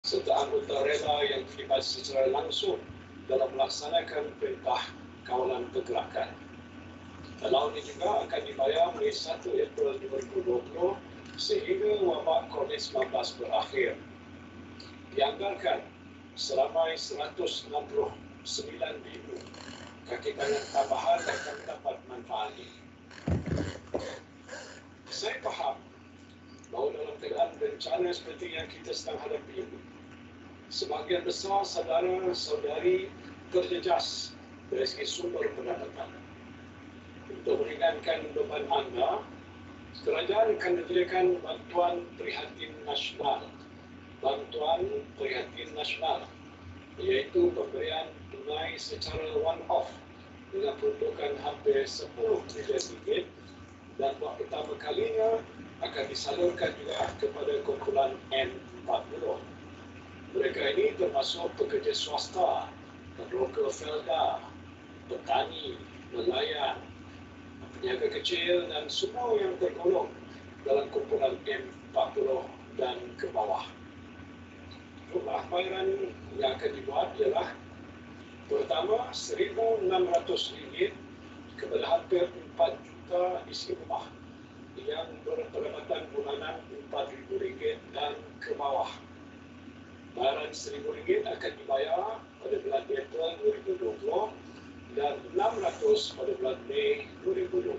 serta anggota rela yang terlibat secara langsung dalam melaksanakan perintah kawalan pergerakan. Allowance ini juga akan dibayar mulai 1 April 2020 sehingga wabak COVID-19 berakhir. Dianggarkan seramai 169,000 kaki tangan tambahan akan mendapat manfaat ini. Saya faham bahawa dalam keadaan bencana seperti yang kita sedang hadapi ini, sebahagian besar saudara-saudari terjejas dari segi sumber pendapatan. Untuk meringankan beban anda, kerajaan akan menyediakan bantuan prihatin nasional, iaitu pemberian tunai secara one-off dengan peruntukan hampir 10 bilion ringgit dan buat pertama kalinya akan disalurkan juga kepada kumpulan N40. Mereka ini termasuk pekerja swasta, peroka felda, petani, nelayan, peniaga kecil dan semua yang tergolong dalam kumpulan M40 dan ke bawah. Jumlah bayaran yang akan dibuat ialah pertama RM1,600 kepada hampir 4 juta isi rumah yang berpendapatan bulanan RM4,000 dan ke bawah. Bayaran RM1,000 akan dibayar pada bulan April 2020 dan RM600 pada bulan Mei 2020.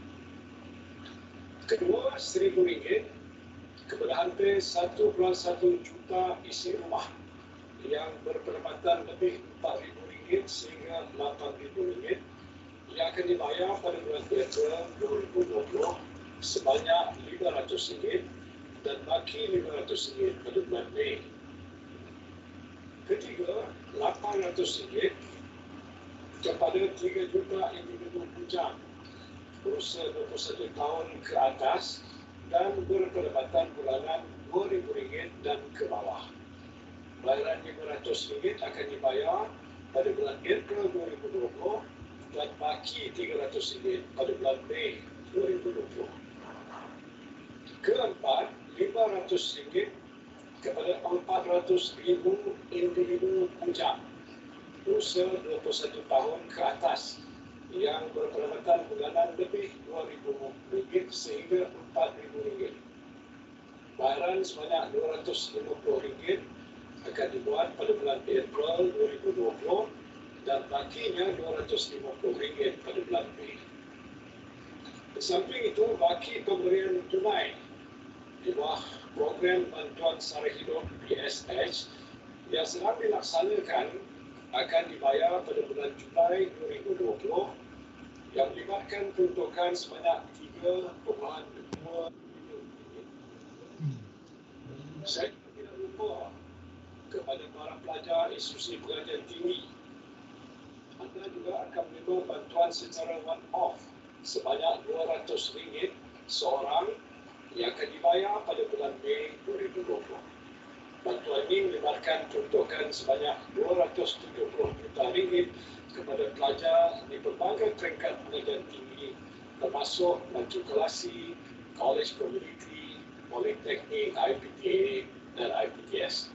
Kedua, RM1,000 kepada hampir 1,1 juta isi rumah yang berpendapatan lebih RM4,000 sehingga RM8,000 yang akan dibayar pada bulan April 2020 sebanyak RM500 dan baki RM500 pada bulan Mei. Ketiga, RM800 kepada 3 juta individu bujang berusia 21 tahun ke atas dan berpendapatan bulanan RM2,000 dan ke bawah. Bayaran RM500 akan dibayar pada bulan April 2020 dan baki RM300 pada bulan Mei 2020. Keempat, RM500 kepada 400,000 individu bujang berusia 21 tahun ke atas yang berpendapatan bulanan lebih RM2,000 sehingga RM4,000. Bayaran sebanyak RM250 akan dibuat pada bulan April 2020 dan bakinya RM250 pada bulan Mei. Di samping itu, baki pemberian tunai di bawah program bantuan sara hidup PSH yang sedang dilaksanakan akan dibayar pada bulan Julai 2020 yang melibatkan peruntukan sebanyak RM3,2 bilion. Saya tidak lupa kepada para pelajar institusi pengajian tinggi. Anda juga akan menerima bantuan secara one-off sebanyak RM200 seorang yang akan dibayar pada bulan Mei 2020. Bantuan ini melibatkan peruntukan sebanyak RM270 juta kepada pelajar di pelbagai peringkat pengajian tinggi termasuk matrikulasi, college community, politeknik, IPTA dan IPTS.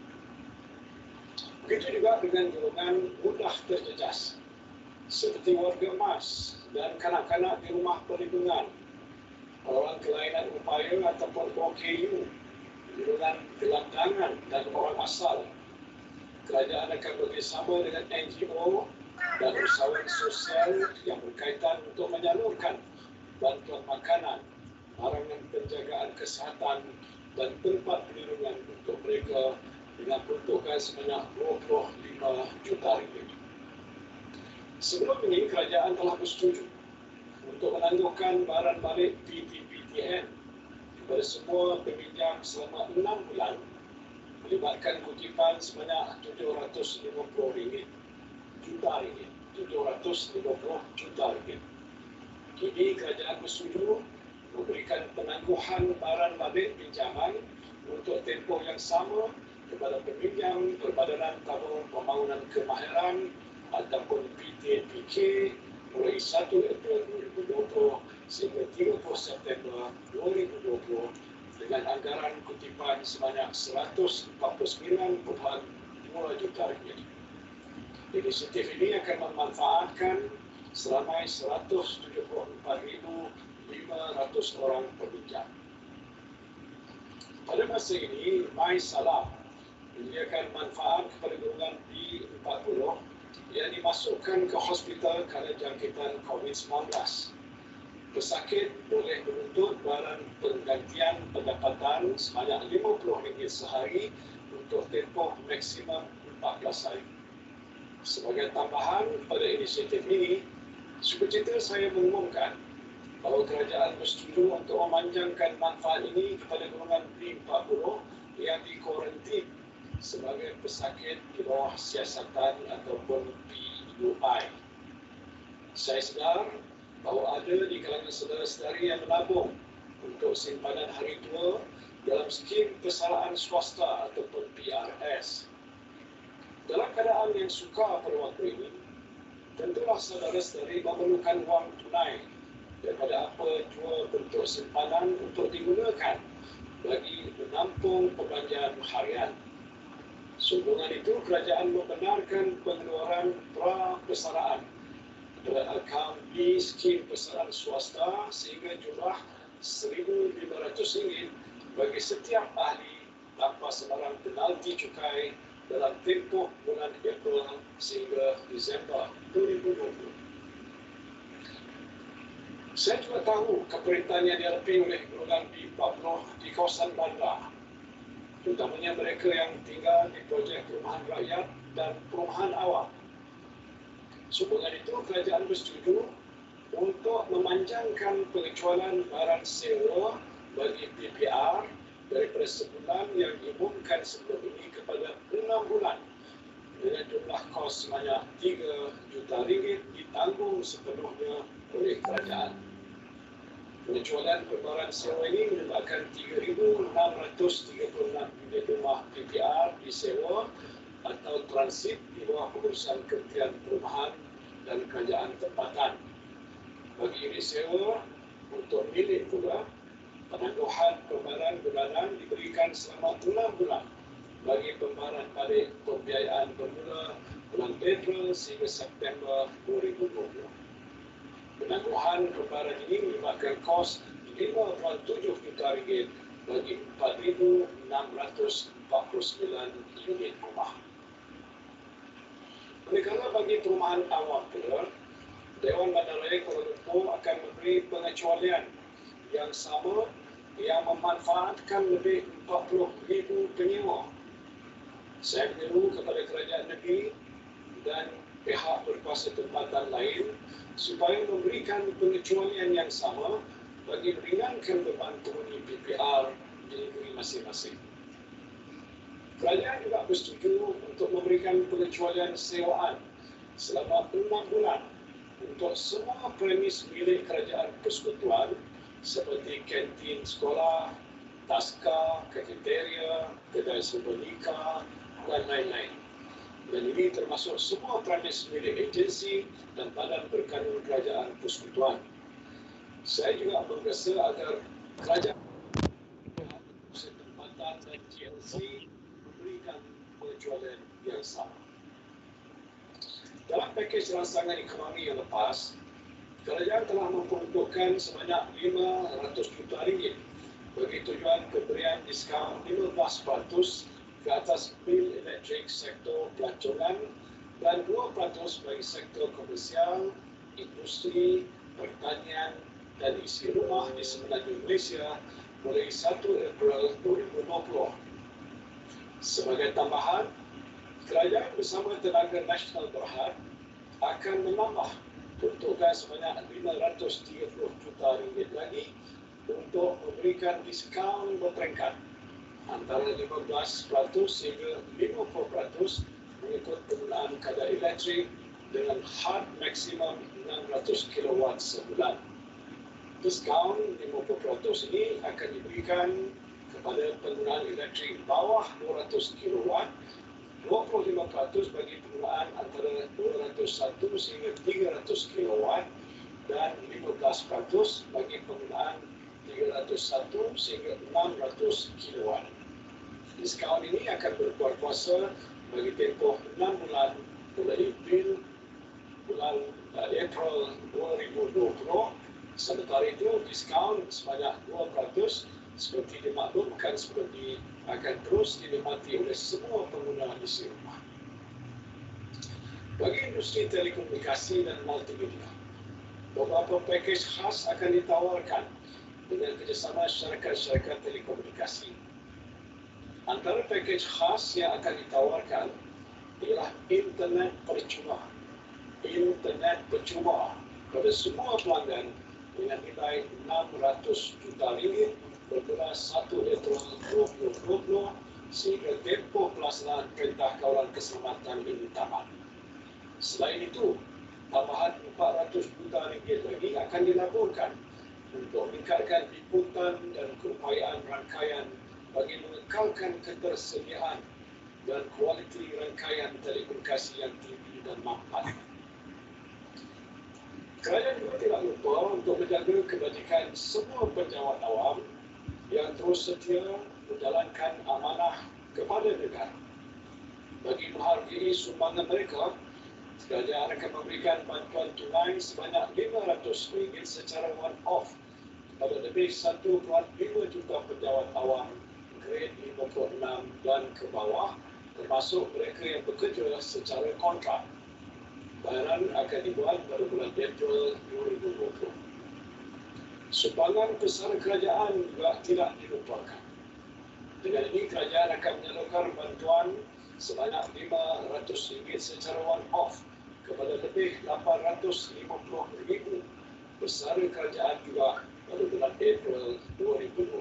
Begitu juga dengan golongan mudah terjejas seperti warga emas dan kanak-kanak di rumah perlindungan, orang kelainan upaya ataupun OKU, golongan gelandangan dan orang asal. Kerajaan akan bekerjasama dengan NGO dan usahawan sosial yang berkaitan untuk menyalurkan bantuan makanan, barangan penjagaan kesihatan dan tempat perlindungan untuk mereka dengan peruntukan sebanyak RM25 juta. Sebelum ini, kerajaan telah bersetuju untuk menangguhkan baran balik PTPTN kepada semua peminjam selama 6 bulan melibatkan kutipan sebanyak RM750 juta. Kini kerajaan bersetuju memberikan penangguhan baran balik pinjaman untuk tempoh yang sama kepada peminjam Perbadanan Tabung Pembangunan Kemahiran ataupun PTPK mulai 1 April 2020 sehingga 30 September 2020 dengan anggaran kutipan sebanyak RM149.2 juta. Inisiatif ini akan memanfaatkan seramai 174.500 orang pembinjam. Pada masa ini, MySalam menyediakan manfaat kepada golongan B40 yang dimasukkan ke hospital kerana jangkitan COVID-19. Pesakit boleh menuntut baran penggantian pendapatan sebanyak RM50 sehari untuk tempoh maksimum 14 hari. Sebagai tambahan pada inisiatif ini, sukacita saya mengumumkan bahawa kerajaan bersetuju untuk memanjangkan manfaat ini kepada golongan B40 yang dikuarantin sebagai pesakit di bawah siasatan ataupun PUI. Saya sedar bahawa ada di kalangan saudara-saudari yang menabung untuk simpanan hari tua dalam skim persaraan swasta ataupun PRS. Dalam keadaan yang sukar pada waktu ini, tentulah saudara-saudari memerlukan wang tunai daripada apa jua bentuk simpanan untuk digunakan bagi menampung perbelanjaan harian. Sehubungan itu, kerajaan membenarkan pengeluaran pra-persaraan pada akaun di skim persaraan swasta sehingga jumlah RM1,500 bagi setiap ahli tanpa sebarang penalti cukai dalam tempoh bulan April sehingga Disember 2020. Saya juga tahu keperitan yang dihadapi oleh golongan B40 di kawasan bandar, terutamanya mereka yang tinggal di projek perumahan rakyat dan perumahan awam. Sehubungan itu, kerajaan bersetuju untuk memanjangkan pengecualian barang sewa bagi PPR daripada sebulan yang diumumkan sebelum ini kepada 6 bulan dengan jumlah kos sebanyak RM3 juta ditanggung sepenuhnya oleh kerajaan. Pengecualian perbarang sewa ini menyebabkan 3,636 unit rumah PPR disewa atau transit di bawah pengurusan Kementerian Perumahan dan Kerajaan Tempatan. Bagi unit sewa untuk milik pula, penangguhan pembayaran bulanan diberikan selama 6 bulan bagi pembayaran balik pembiayaan bermula bulan April sehingga September 2020. Penangguhan pembayaran ini menyebabkan kos RM5.7 juta bagi 4,649 unit rumah. Manakala bagi perumahan awam pula, Dewan Bandaraya Kuala Lumpur akan memberi pengecualian yang sama yang memanfaatkan lebih 40,000 penyewa. Saya menyeru kepada kerajaan negeri dan pihak berkuasa tempatan lain supaya memberikan pengecualian yang sama bagi meringankan beban penghuni PPR di negeri masing-masing. Kerajaan juga bersetuju untuk memberikan pengecualian sewaan selama 6 bulan untuk semua premis milik kerajaan persekutuan seperti kantin sekolah, taska, kafeteria, kedai serbika dan lain-lain. Dan ini termasuk semua premis milik agensi dan badan berkanun kerajaan persekutuan. Saya juga bergesa agar kerajaan pusat tempatan dan GLC memberikan pengecualian yang sama. Dalam pakej rangsangan ekonomi yang lepas, kerajaan telah memperuntukkan sebanyak RM500 juta bagi tujuan pemberian diskaun 15% ke atas bil elektrik sektor pelancongan dan 2% bagi sektor komersial, industri, pertanian dan isi rumah di semenanjung Malaysia mulai 1 April 2020. Sebagai tambahan, kerajaan bersama Tenaga Nasional Berhad akan menambah peruntukan sebanyak RM530 juta lagi untuk memberikan diskaun berperingkat antara 15% hingga 50% mengikut penggunaan kadar elektrik dengan had maksimum 600 kW sebulan. Diskaun 50% ini akan diberikan kepada penggunaan elektrik bawah 200 kW, 25% bagi penggunaan antara 201 sehingga 300 kW dan 15% bagi penggunaan 301 sehingga 600 kilowatt. Diskaun ini akan berkuasa bagi tempoh 6 bulan mulai bulan April 2020. Sementara itu, diskaun sebanyak 2% seperti dimaklumkan seperti akan terus dinikmati oleh semua pengguna isi rumah. Bagi industri telekomunikasi dan multimedia, beberapa pakej khas akan ditawarkan dengan kerjasama syarikat-syarikat telekomunikasi. Antara pakej khas yang akan ditawarkan ialah internet percuma. Internet percuma pada semua pelanggan dengan nilai RM600 juta bermula 1 April 2020 sehingga tempoh pelaksanaan Perintah Kawalan Keselamatan ini tamat. Selain itu, tambahan RM400 juta lagi akan dilaburkan untuk meningkatkan liputan dan keupayaan rangkaian bagi mengekalkan ketersediaan dan kualiti rangkaian telekomunikasi yang tinggi dan mampan. Kerajaan juga tidak lupa untuk menjaga kebajikan semua pejabat awam yang terus setia menjalankan amanah kepada negara. Bagi menghargai sumbangan mereka, kerajaan akan memberikan bantuan tunai sebanyak RM500 secara one-off kepada lebih 1.5 juta pejabat awam grade 56 dan ke bawah, termasuk mereka yang bekerja secara kontrak. Bayaran akan dibuat pada bulan April 2020. Sumbangan besar kerajaan juga tidak dilupakan. Dengan ini, kerajaan akan menyalurkan bantuan sebanyak RM500 secara one-off kepada lebih 850,000 besar kerajaan juga pada bulan April 2020.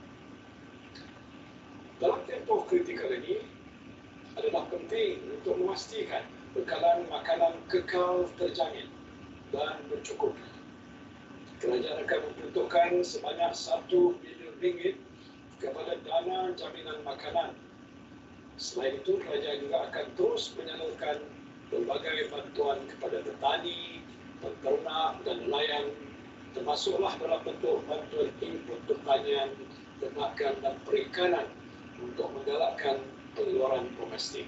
Dalam tempoh kritikal ini, adalah penting untuk memastikan bekalan makanan kekal terjamin dan mencukupi. Kerajaan akan membutuhkan sebanyak RM1 bilion kepada dana jaminan makanan. Selain itu, kerajaan juga akan terus menyalurkan berbagai bantuan kepada petani, peternak dan nelayan, termasuklah dalam bentuk bantuan input pertanian, ternakan dan perikanan untuk menggalakkan pengeluaran domestik.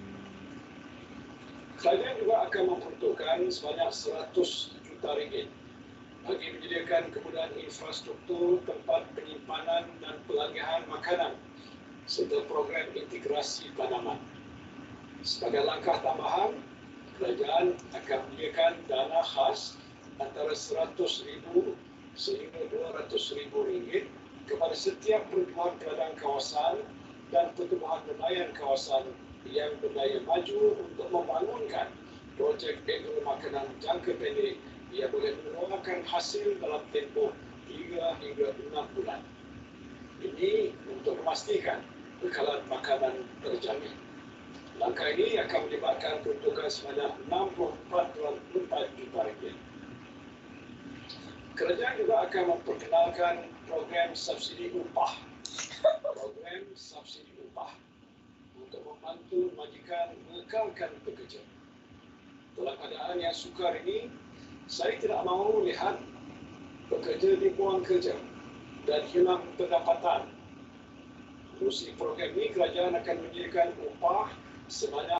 Kerajaan juga akan memperuntukkan sebanyak RM100 juta bagi menyediakan kemudahan infrastruktur tempat penyimpanan dan pelanggihan makanan serta program integrasi tanaman. Sebagai langkah tambahan, kerajaan akan menyediakan dana khas antara RM100,000 sehingga RM200,000 kepada setiap pertubuhan peladang kawasan dan pertubuhan nelayan kawasan yang berdaya maju untuk membangunkan projek agro makanan jangka pendek yang boleh mengeluarkan hasil dalam tempoh 3 hingga 6 bulan. Ini untuk memastikan bekalan makanan terjamin. Langkah ini akan melibatkan peruntukan sebanyak RM64.4 juta. Kerajaan juga akan memperkenalkan program subsidi upah. Program subsidi upah untuk membantu majikan mengekalkan pekerja. Dalam keadaan yang sukar ini, saya tidak mahu lihat pekerja dibuang kerja dan hilang pendapatan. Melalui program ini, kerajaan akan menyediakan upah sebanyak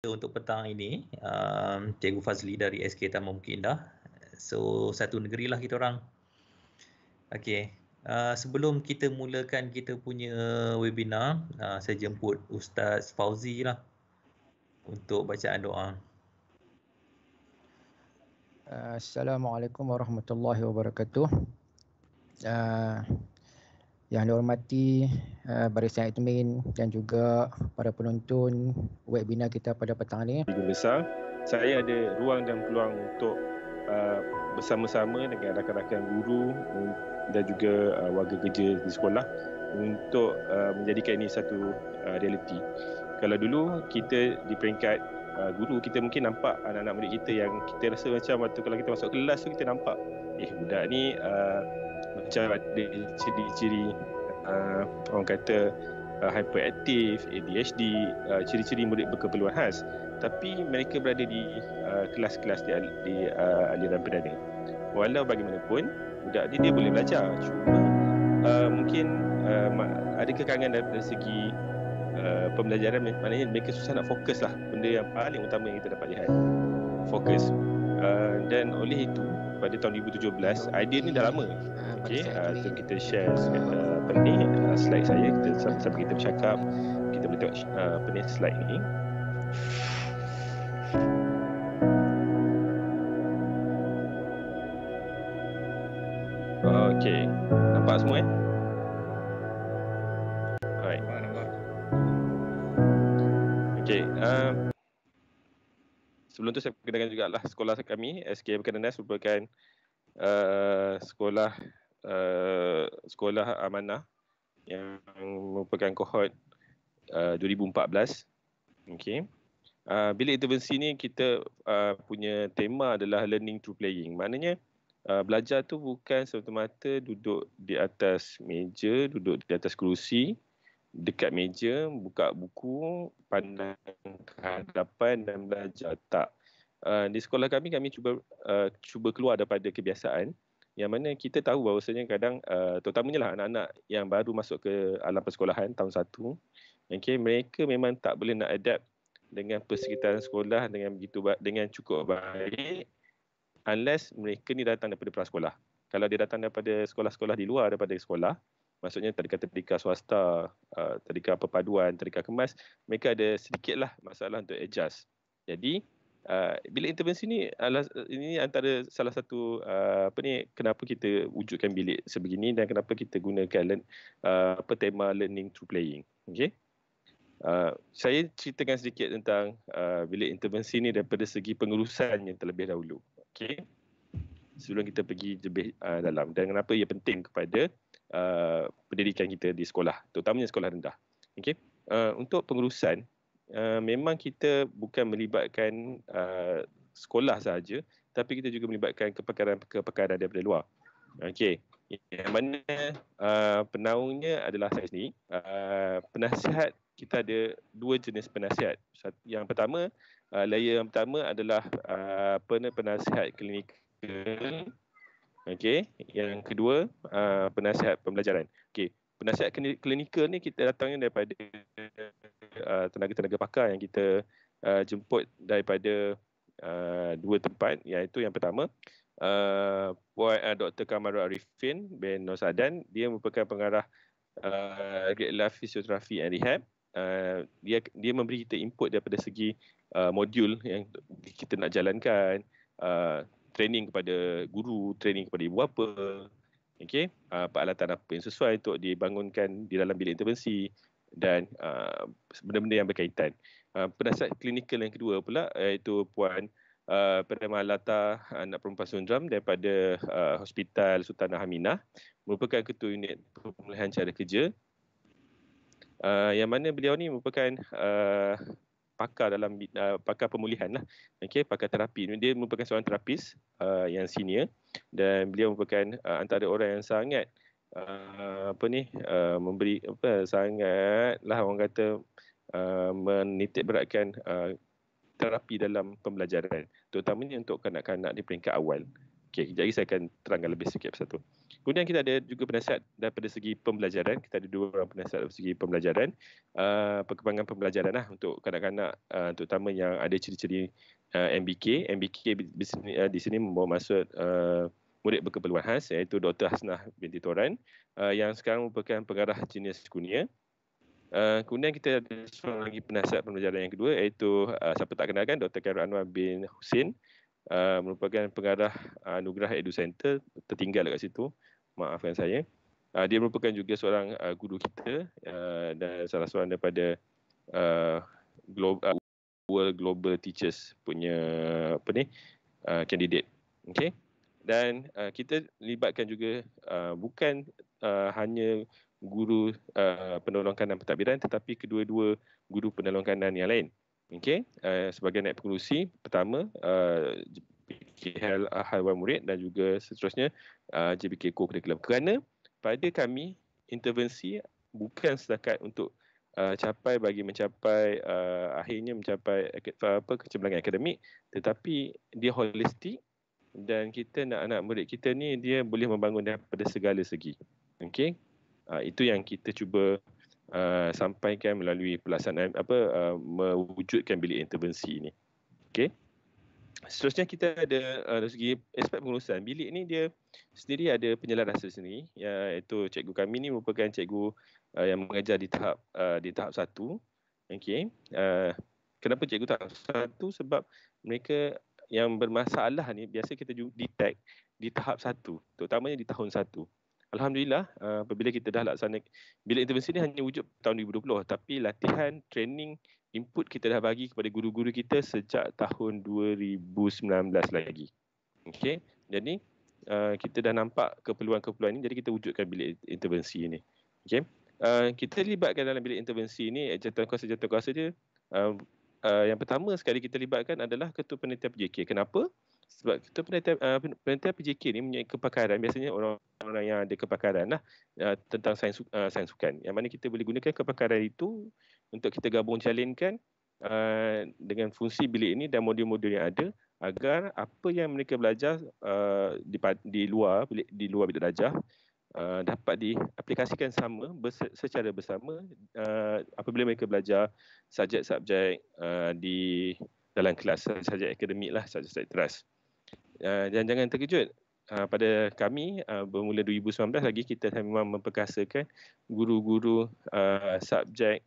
kita untuk petang ini, Cikgu Fazli dari SK Taman Bukit Indah. So, satu negeri lah kita orang. Okey. Sebelum kita mulakan kita punya webinar, saya jemput Ustaz Fauzi lah untuk bacaan doa. Assalamualaikum warahmatullahi wabarakatuh. Yang dihormati barisan admin dan juga para penonton webinar kita pada petang ini. Besar, saya ada ruang dan peluang untuk bersama-sama dengan rakan-rakan guru dan juga warga kerja di sekolah untuk menjadikan ini satu realiti. Kalau dulu kita di peringkat guru, kita mungkin nampak anak-anak murid kita yang kita rasa macam waktu kalau kita masuk kelas tu kita nampak budak ni macam ada ciri-ciri orang kata hyperaktif, ADHD, ciri-ciri murid berkeperluan khas. Tapi mereka berada di kelas-kelas di aliran perdana. Walau bagaimanapun, budak ni dia boleh belajar. Cuma mungkin ada kekangan dari segi pembelajaran, maknanya mereka susah nak fokus lah. Benda yang paling utama yang kita dapat lihat. Fokus. Dan oleh itu, pada tahun 2017, idea ni dah lama. Okey, so kita share slide saya, kita sambil kita bercakap, kita boleh tengok slide ni. Okey, nampak semua Alright. Okey, sebelum tu saya perkenalkan jugalah sekolah kami, SK Berkenanas merupakan sekolah amanah yang merupakan kohort 2014. Okey. Bilik intervensi ni kita punya tema adalah learning through playing. Maknanya belajar tu bukan semata-mata duduk di atas meja, duduk di atas kerusi, dekat meja, buka buku, pandang ke hadapan dan belajar. Tak. Di sekolah kami cuba keluar daripada kebiasaan yang mana kita tahu bahawasanya kadang terutamanya lah anak-anak yang baru masuk ke alam persekolahan tahun 1, okay, mereka memang tak boleh nak adapt dengan persekitaran sekolah dengan cukup baik unless mereka ni datang daripada prasekolah. Kalau dia datang daripada sekolah-sekolah di luar daripada sekolah, maksudnya tadika-tadika swasta, tadika perpaduan, tadika kemas, mereka ada sedikitlah masalah untuk adjust. Jadi bilik intervensi ini antara salah satu kenapa kita wujudkan bilik sebegini dan kenapa kita gunakan tema learning through playing. Okey. Saya ceritakan sedikit tentang bilik intervensi ini daripada segi pengurusannya terlebih dahulu. Okey. Sebelum kita pergi lebih dalam dan kenapa ia penting kepada pendidikan kita di sekolah, terutamanya sekolah rendah. Okey. Untuk pengurusan, memang kita bukan melibatkan sekolah sahaja, tapi kita juga melibatkan kepakaran daripada luar. Okey. Yang mana penaungnya adalah saya sendiri. Penasihat, kita ada dua jenis penasihat. Yang pertama, layer yang pertama adalah penasihat klinikal. Okey. Yang kedua, penasihat pembelajaran. Okey. Penasihat klinikal ni kita datangnya daripada tenaga-tenaga pakar yang kita jemput daripada dua tempat, iaitu yang pertama Dr. Kamarul Arifin bin Nosadan. Dia merupakan pengarah Life Physiotherapy and Rehab. Dia memberi kita input daripada segi modul yang kita nak jalankan, training kepada guru, training kepada ibu bapa, okey, peralatan apa yang sesuai untuk dibangunkan di dalam bilik intervensi dan benda-benda yang berkaitan. Penasihat klinikal yang kedua pula iaitu Puan Perdana Lata Anak Perempuan Sundram daripada Hospital Sultanah Haminah, merupakan ketua unit pemulihan cara kerja, yang mana beliau ni merupakan pakar dalam pakar pemulihan lah. Okey, pakar terapi. Dia merupakan seorang terapis yang senior dan beliau merupakan antara orang yang sangat memberi sangatlah orang kata menitik beratkan terapi dalam pembelajaran, terutamanya untuk kanak-kanak di peringkat awal. Okey, kejap lagi saya akan terangkan lebih sikit pasal tu. Kemudian kita ada juga penasihat daripada segi pembelajaran. Kita ada 2 orang penasihat dari segi pembelajaran. Perkembangan pembelajaran lah untuk kanak-kanak, terutama yang ada ciri-ciri MBK. MBK di sini membawa maksud murid berkeperluan khas, iaitu Dr. Hasnah binti Toran, yang sekarang merupakan pengarah jenis kunia. Kemudian kita ada seorang lagi penasihat pembelajaran yang kedua, iaitu siapa tak kenalkan, Dr. Khairul Anwar bin Hussein, merupakan pengarah Anugerah Edu Center, tertinggal dekat situ, maafkan saya. Dia merupakan juga seorang guru kita dan salah seorang daripada World Global Teachers punya candidate. Okay? Dan kita libatkan juga bukan hanya guru penolong kanan pentadbiran, tetapi kedua-dua guru penolong kanan yang lain. Okay? Sebagai naib pengurusi, pertama JBK Halwan Murid dan juga seterusnya JBK Co-Curriculum. Kerana pada kami, intervensi bukan setakat untuk mencapai akhirnya mencapai kecemerlangan akademik, tetapi dia holistik dan kita nak anak murid kita ni dia boleh membangun daripada segala segi. Okey. Itu yang kita cuba sampaikan melalui pelaksanaan mewujudkan bilik intervensi ini. Okey. Seterusnya kita ada dari segi aspek pengurusan. Bilik ni dia sendiri ada penyelarasa sendiri, iaitu cikgu kami ni merupakan cikgu yang mengajar di tahap 1. Okey. Kenapa cikgu tahap 1? Sebab mereka yang bermasalah ni biasa kita detect di tahap 1, terutamanya di tahun 1. Alhamdulillah, apabila kita dah laksana bilik intervensi ni hanya wujud tahun 2020, tapi latihan, training, input kita dah bagi kepada guru-guru kita sejak tahun 2019 lagi. Okey. Jadi kita dah nampak keperluan-keperluan ini, jadi kita wujudkan bilik intervensi ini. Okey. Kita libatkan dalam bilik intervensi ini jatuh-kuasa dia. Yang pertama sekali kita libatkan adalah Ketua Penelitian PJK. Kenapa? Sebab Ketua Penelitian PJK ni mempunyai kepakaran, biasanya orang-orang yang ada kepakaran lah tentang sains sukan. Yang mana kita boleh gunakan kepakaran itu untuk kita gabung jalinkan dengan fungsi bilik ini dan modul-modul yang ada, agar apa yang mereka belajar di luar bilik darjah dapat diaplikasikan secara bersama apabila mereka belajar subjek-subjek di dalam kelas, subjek akademik lah, subjek teras. Dan jangan terkejut, pada kami bermula 2019 lagi kita memang memperkasakan guru-guru subjek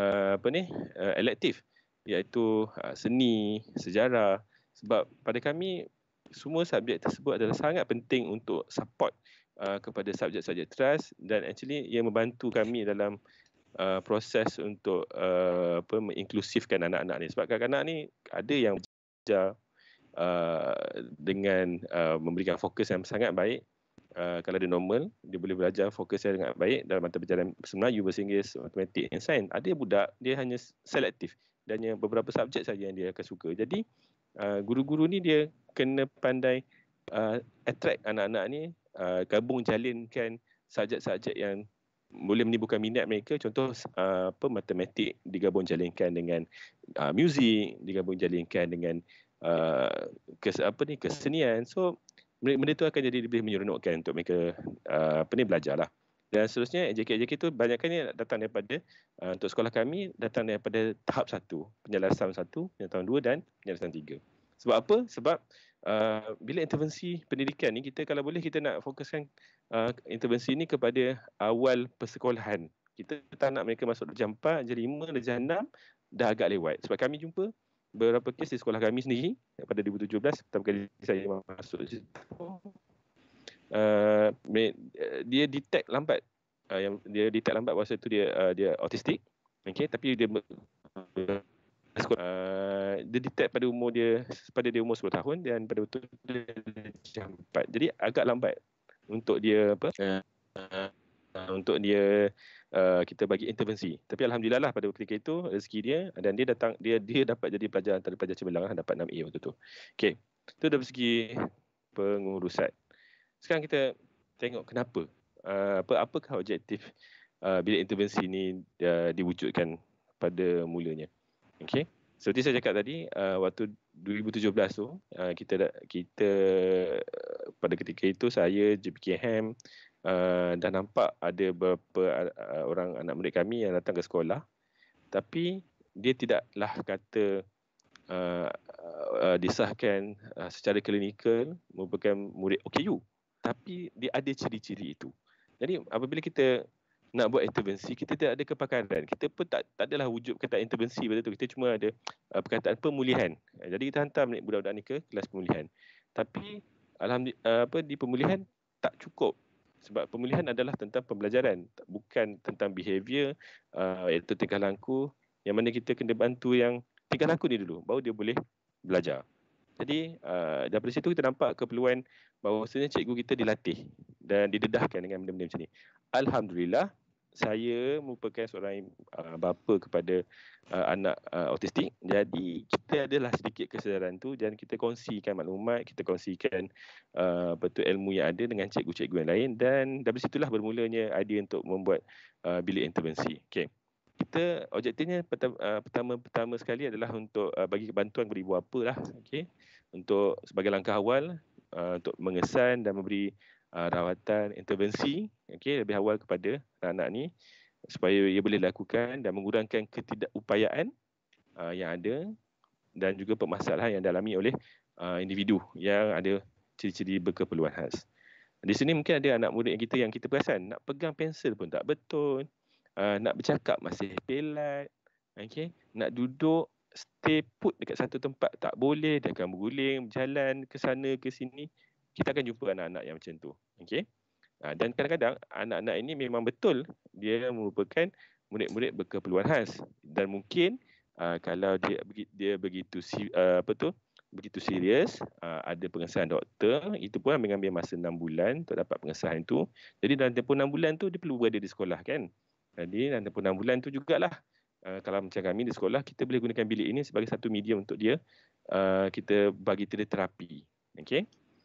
elektif, iaitu seni, sejarah. Sebab pada kami semua subjek tersebut adalah sangat penting untuk support kepada subjek-subjek teras, dan actually ia membantu kami dalam proses untuk menginklusifkan anak-anak ni. Sebab kanak-kanak ni ada yang belajar dengan memberikan fokus yang sangat baik. Kalau dia normal, dia boleh belajar fokusnya dengan baik dalam mata pelajaran Melayu, Bahasa Inggeris, Matematik dan Sains. Ada budak, dia hanya selektif dan hanya beberapa subjek saja yang dia akan suka. Jadi guru-guru ni dia kena pandai attract anak-anak ni, gabung jalinkan subjek-subjek yang boleh menimbulkan minat mereka. Contoh matematik digabung jalinkan dengan muzik, digabung jalinkan dengan kesenian. So benda tu akan jadi lebih menyeronokkan untuk mereka belajar lah. Dan seterusnya AJK tu banyaknya datang daripada untuk sekolah kami datang daripada tahap 1, penyelarasan 1, tahun 2 dan penyelarasan 3. Sebab apa? Sebab bila intervensi pendidikan ni, kita kalau boleh kita nak fokuskan intervensi ni kepada awal persekolahan. Kita tak nak mereka masuk darjah 4, darjah 5, darjah 6 dah agak lewat. Sebab kami jumpa beberapa kes di sekolah kami sendiri pada 2017, pertama kali saya masuk situ, dia detect lambat. Dia detect lambat masa tu dia autistik. Okey, tapi dia detect pada dia umur 10 tahun dan pada waktu dia darjah 4. Jadi agak lambat untuk dia kita bagi intervensi. Tapi alhamdulillah lah pada ketika itu rezeki dia, dan dia dapat jadi pelajar antara pelajar cemerlang, dapat 6A waktu tu. Okey. Itu dari segi pengurusan. Sekarang kita tengok kenapa apakah objektif bilik intervensi ini diwujudkan pada mulanya. Okey. Seperti saya cakap tadi, waktu 2017 tu kita pada ketika itu saya, JPK Ham, dah nampak ada beberapa orang anak murid kami yang datang ke sekolah, tapi dia tidaklah kata disahkan secara klinikal merupakan murid OKU, tapi dia ada ciri-ciri itu. Jadi apabila kita nak buat intervensi, kita tidak ada kepakaran. Kita pun tak adalah wujud perkataan intervensi pada tu. Kita cuma ada perkataan pemulihan. Jadi kita hantar budak-budak ni ke kelas pemulihan. Tapi alhamdulillah di pemulihan tak cukup. Sebab pemulihan adalah tentang pembelajaran, bukan tentang behavior, iaitu tingkah laku, yang mana kita kena bantu yang tingkah laku ni dulu, baru dia boleh belajar. Jadi daripada situ kita nampak keperluan bahawasanya cikgu kita dilatih dan didedahkan dengan benda-benda macam ni. Alhamdulillah, saya merupakan seorang bapa kepada anak autistik. Jadi kita adalah sedikit kesedaran tu dan kita kongsikan maklumat, kita kongsikan ilmu yang ada dengan cikgu-cikgu yang lain, dan dari situlah bermulanya idea untuk membuat bilik intervensi. Okay. Kita objektifnya pertama sekali adalah untuk bagi bantuan kepada ibu bapa lah, okay, untuk sebagai langkah awal untuk mengesan dan memberi rawatan intervensi, okay, lebih awal kepada anak-anak ni supaya ia boleh lakukan dan mengurangkan ketidakupayaan yang ada dan juga permasalahan yang dialami oleh individu yang ada ciri-ciri berkeperluan khas. Di sini mungkin ada anak murid kita yang kita perasan nak pegang pensel pun tak betul, nak bercakap masih pelat, okay, nak duduk stay put dekat satu tempat tak boleh, dia akan berguling, berjalan ke sana ke sini. Kita akan jumpa anak-anak yang macam tu, okay. Dan kadang-kadang anak-anak ini memang betul dia merupakan murid-murid berkeperluan khas, dan mungkin kalau dia begitu begitu serius, ada pengesahan doktor, itu pun mengambil masa 6 bulan untuk dapat pengesahan itu. Jadi dalam tempoh 6 bulan tu dia perlu berada di sekolah kan. Jadi dalam tempoh 6 bulan tu jugalah, kalau macam kami di sekolah, kita boleh gunakan bilik ini sebagai satu medium untuk dia, kita bagi dia terapi. Okay.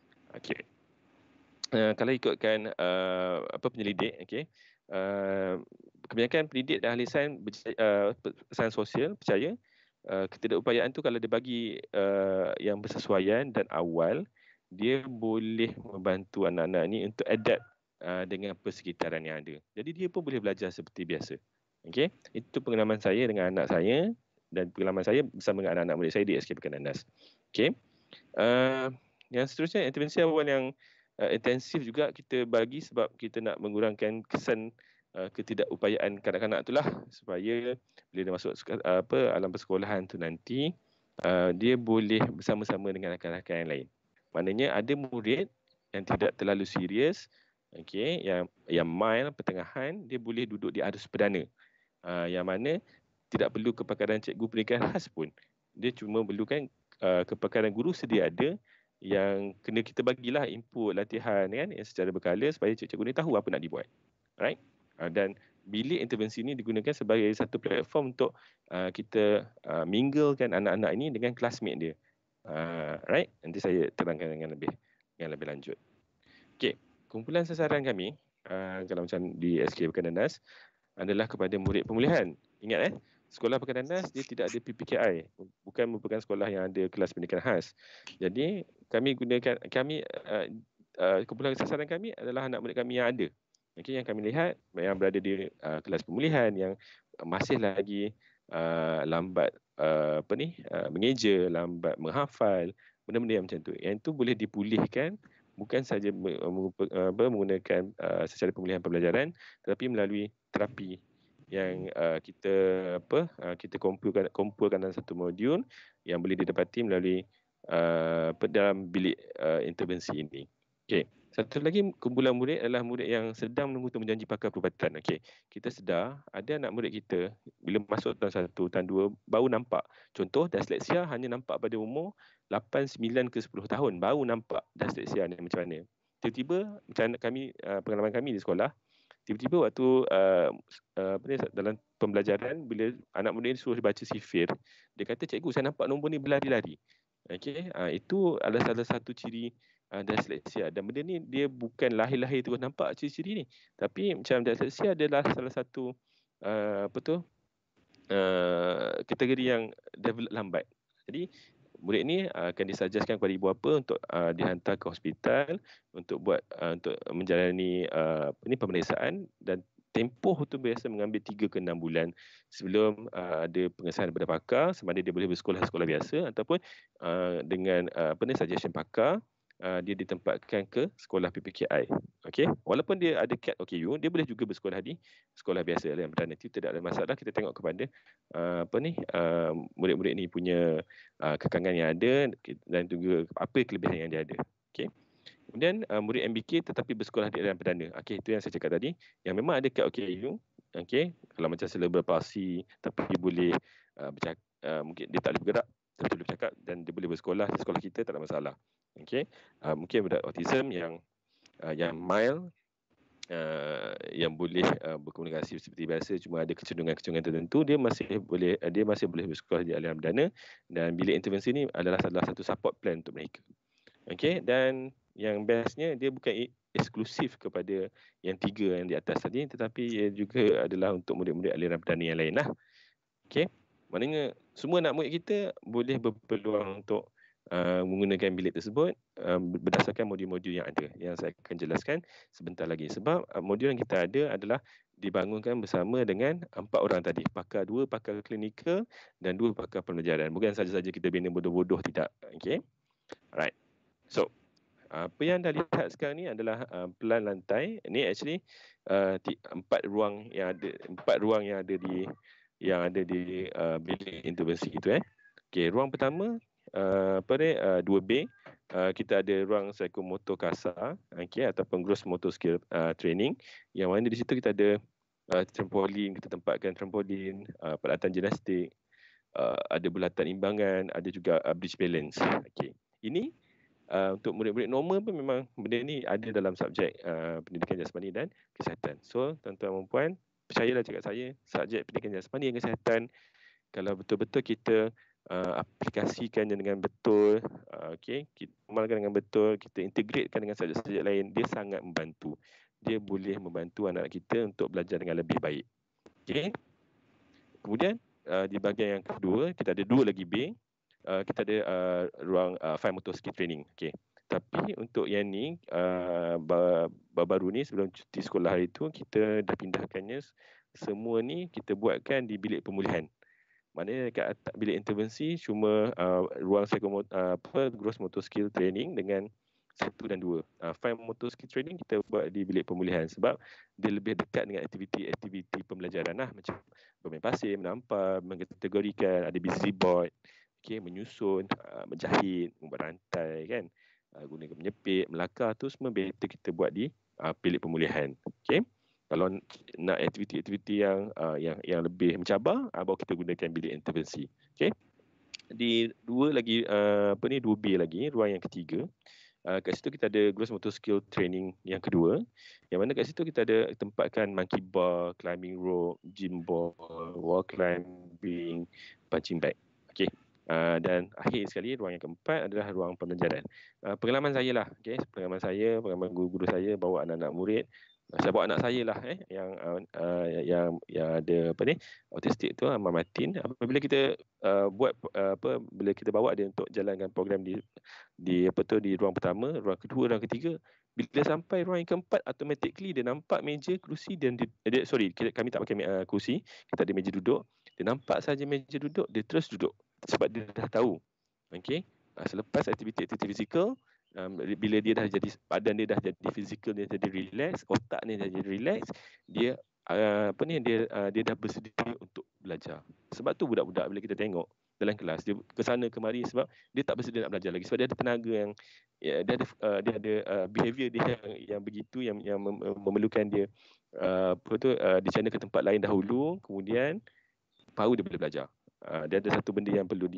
Kalau ikutkan penyelidik, okay, kebanyakan pendidik dan ahli sains sosial percaya ketidakupayaan tu kalau dia bagi yang bersesuaian dan awal, dia boleh membantu anak-anak ni untuk adapt dengan persekitaran yang ada. Jadi dia pun boleh belajar seperti biasa. Okay? Itu pengalaman saya dengan anak saya dan pengalaman saya bersama dengan anak-anak murid saya di SK Pekanan NAS. Okay? Yang seterusnya, intervensi awal yang intensif juga kita bagi sebab kita nak mengurangkan kesan ketidakupayaan kanak-kanak itulah, supaya bila dia masuk alam persekolahan tu nanti dia boleh bersama-sama dengan rakan-rakan yang lain. Maknanya ada murid yang tidak terlalu serius, okay, yang mild, pertengahan, dia boleh duduk di arus perdana, yang mana tidak perlu kepakaran cikgu pendidikan khas pun. Dia cuma perlukan kepakaran guru sedia ada, yang kena kita bagilah input latihan kan, yang secara berkala supaya cikgu ni tahu apa nak dibuat. Right? Dan bilik intervensi ini digunakan sebagai satu platform untuk kita minglekan anak-anak ini dengan classmate dia. Right? Nanti saya terangkan dengan lebih lanjut. Okey, kumpulan sasaran kami kalau macam di SK Pekanan NAS adalah kepada murid pemulihan. Ingat sekolah Pekanan NAS dia tidak ada PPKI, bukan merupakan sekolah yang ada kelas pendidikan khas. Jadi kumpulan sasaran kami adalah anak murid kami yang ada. Okay, yang kami lihat yang berada di kelas pemulihan, yang masih lagi lambat mengeja, lambat menghafal, benda-benda yang macam tu. Yang itu boleh dipulihkan bukan saja menggunakan secara pemulihan pembelajaran, tetapi melalui terapi yang kita kumpulkan dalam satu modul yang boleh didapati melalui dalam bilik intervensi ini. Okey. Satu lagi kumpulan murid adalah murid yang sedang menunggu untuk menjanji pakar perubatan. Okey. Kita sedar ada anak murid kita bila masuk tahun 1, tahun 2 baru nampak. Contoh disleksia hanya nampak pada umur 8, 9 ke 10 tahun baru nampak disleksia ni macam mana. Tiba-tiba macam pengalaman kami di sekolah, tiba-tiba waktu dalam pembelajaran bila anak murid suruh baca sifir, dia kata, "Cikgu, saya nampak nombor ni berlari-lari." Okey, itu adalah salah satu ciri disleksia, dan benda ni dia bukan lahir-lahir terus nampak ciri-ciri ni, tapi macam disleksia adalah salah satu kategori yang develop lambat. Jadi murid ni akan disajaskan kepada ibu bapa untuk dihantar ke hospital untuk untuk menjalani pemeriksaan, dan tempoh tu biasa mengambil 3 ke 6 bulan sebelum ada pengesahan daripada pakar sama ada dia boleh bersekolah biasa ataupun dengan suggestion pakar dia ditempatkan ke sekolah PPKI. Okey, walaupun dia ada CAT OKU, dia boleh juga bersekolah di sekolah biasa aliran perdana. Itu tidak ada masalah. Kita tengok kepada murid-murid ni punya kekangan yang ada dan juga apa kelebihan yang dia ada. Okey. Kemudian murid MBK tetapi bersekolah di aliran perdana. Okey, itu yang saya cakap tadi. Yang memang ada CAT OKU. Okey, kalau macam cerebral palsy tapi dia boleh mungkin dia tak boleh bergerak tapi dia boleh bercakap dan dia boleh bersekolah di sekolah kita, tak ada masalah. Okey, mungkin budak autism yang mild, yang boleh berkomunikasi seperti biasa cuma ada kecenderungan-kecenderungan tertentu, dia masih boleh bersekolah di aliran perdana, dan bilik intervensi ni adalah salah satu support plan untuk mereka. Okey, dan yang bestnya dia bukan eksklusif kepada yang 3 yang di atas tadi, tetapi ia juga adalah untuk murid-murid aliran perdana yang lain lah. Okey, maknanya semua anak murid kita boleh berpeluang untuk menggunakan bilik tersebut berdasarkan modul-modul yang ada, yang saya akan jelaskan sebentar lagi. Sebab modul yang kita ada adalah dibangunkan bersama dengan 4 orang tadi, pakar 2 pakar klinikal dan 2 pakar pembelajaran. Bukan saja-saja kita bina bodoh-bodoh, tidak. Okey, alright. So apa yang anda lihat sekarang ni adalah pelan lantai. Ini actually 4 ruang yang ada di bilik intervensi itu. Okey, ruang pertama 2B, kita ada ruang psikomotor kasar, ataupun gross motor skill training, yang mana di situ kita ada trampolin, kita tempatkan trampolin, peralatan gimnastik, ada bulatan imbangan, ada juga bridge balance. Okey, ini untuk murid-murid normal pun memang benda ni ada dalam subjek pendidikan jasmani dan kesihatan. So tuan-tuan dan puan, percayalah cakap saya, subjek pendidikan jasmani dan kesihatan, kalau betul-betul kita aplikasikannya dengan betul, kita amalkan dengan betul, kita integratekan dengan subjek-subjek lain, dia sangat membantu. Dia boleh membantu anak kita untuk belajar dengan lebih baik. Okey. Kemudian di bahagian yang kedua, kita ada 2 lagi B. Kita ada ruang fine motor skill training. Okey. Tapi untuk yang ni baru ni sebelum cuti sekolah hari tu, kita dah pindahkannya semua ni, kita buatkan di bilik pemulihan. Maknanya dekat bilik intervensi cuma ruang gross motor skill training dengan 1 dan 2. Fine motor skill training kita buat di bilik pemulihan sebab dia lebih dekat dengan aktiviti-aktiviti pembelajaran lah, macam bermain pasir, menampar, mengkategorikan, ada busy board, menyusun, menjahit, membuat rantai kan, gunakan menyepit, melakar, tu semua better kita buat di bilik pemulihan. Okey. Kalau nak aktiviti-aktiviti yang lebih mencabar, baru kita gunakan bilik intervensi. Okey. Di 2B lagi, ruang yang ketiga. Kat situ kita ada gross motor skill training yang kedua, yang mana kat situ kita ada tempatkan monkey bar, climbing rope, gym ball, wall climbing, punching bag. Okey. Dan akhir sekali, ruang yang keempat adalah ruang pembelajaran. Pengalaman saya lah, pengalaman guru-guru saya bawa anak-anak murid. Saya bawa anak saya lah yang ada autistik tu, Ahmad Martin. Apabila kita bila kita bawa dia untuk jalankan program di ruang pertama, ruang kedua, ruang ketiga, bila sampai ruang yang keempat, automatically dia nampak meja, kerusi, dan kami tak pakai kerusi, kita ada meja duduk. Dia nampak saja meja duduk, dia terus duduk sebab dia dah tahu. Okey, selepas aktiviti fizikal, bila dia dah jadi, badan dia dah jadi fizikal, dia jadi relax, otak ni dah jadi relax, dia dia dah bersedia untuk belajar. Sebab tu budak-budak bila kita tengok dalam kelas, dia ke sana kemari sebab dia tak bersedia nak belajar lagi, sebab dia ada tenaga yang dia ada behavior dia yang begitu, yang memerlukan dia dicana ke tempat lain dahulu, kemudian baru dia boleh belajar. Dia ada satu benda yang perlu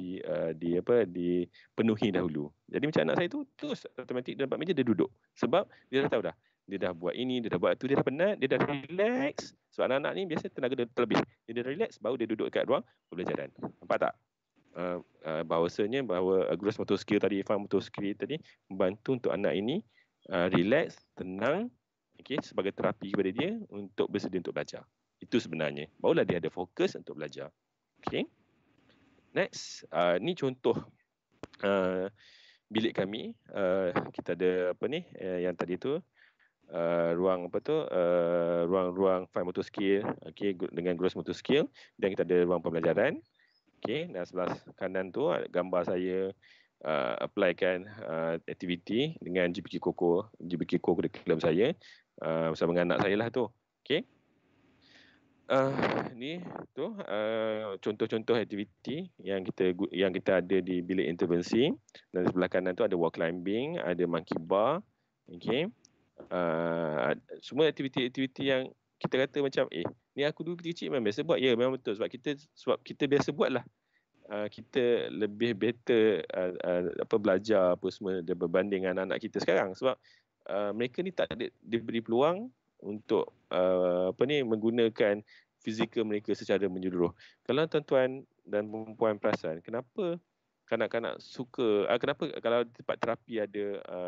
dipenuhi dahulu. Jadi macam anak saya tu terus automatik dia dapat meja, dia duduk. Sebab dia dah tahu dah. Dia dah buat ini, dia dah buat itu, dia dah penat, dia dah relax. Sebab anak-anak ni biasa tenaga dia terlebih. Dia dah relax, baru dia duduk dekat ruang pembelajaran. Nampak tak? Bahawasanya bahawa gross motor skill tadi, fine motor skill tadi membantu untuk anak ini relax, tenang, sebagai terapi kepada dia untuk bersedia untuk belajar. Itu sebenarnya. Barulah dia ada fokus untuk belajar. Okey. Next, ni contoh bilik kami, kita ada apa ni yang tadi tu, ruang apa tu, ruang-ruang fine motor skill, okey, dengan gross motor skill, dan kita ada ruang pembelajaran. Okey, dan sebelah kanan tu ada gambar saya applykan aktiviti dengan GPK Koko curriculum saya bersama dengan anak saya lah tu. Okey. Ni tu contoh-contoh aktiviti yang kita ada di bilik intervensi. Dan sebelah kanan tu ada wall climbing, ada monkey bar. Okey. Semua aktiviti-aktiviti yang kita kata macam ni aku dulu kecil memang biasa buat. Ya, memang betul sebab kita biasa buat lah. Kita lebih better belajar apa semua berbanding dengan anak kita sekarang sebab mereka ni tak ada diberi peluang untuk menggunakan fizikal mereka secara menyeluruh. Kalau tuan-tuan dan perempuan perasan, kenapa kanak-kanak suka, kenapa kalau tempat terapi ada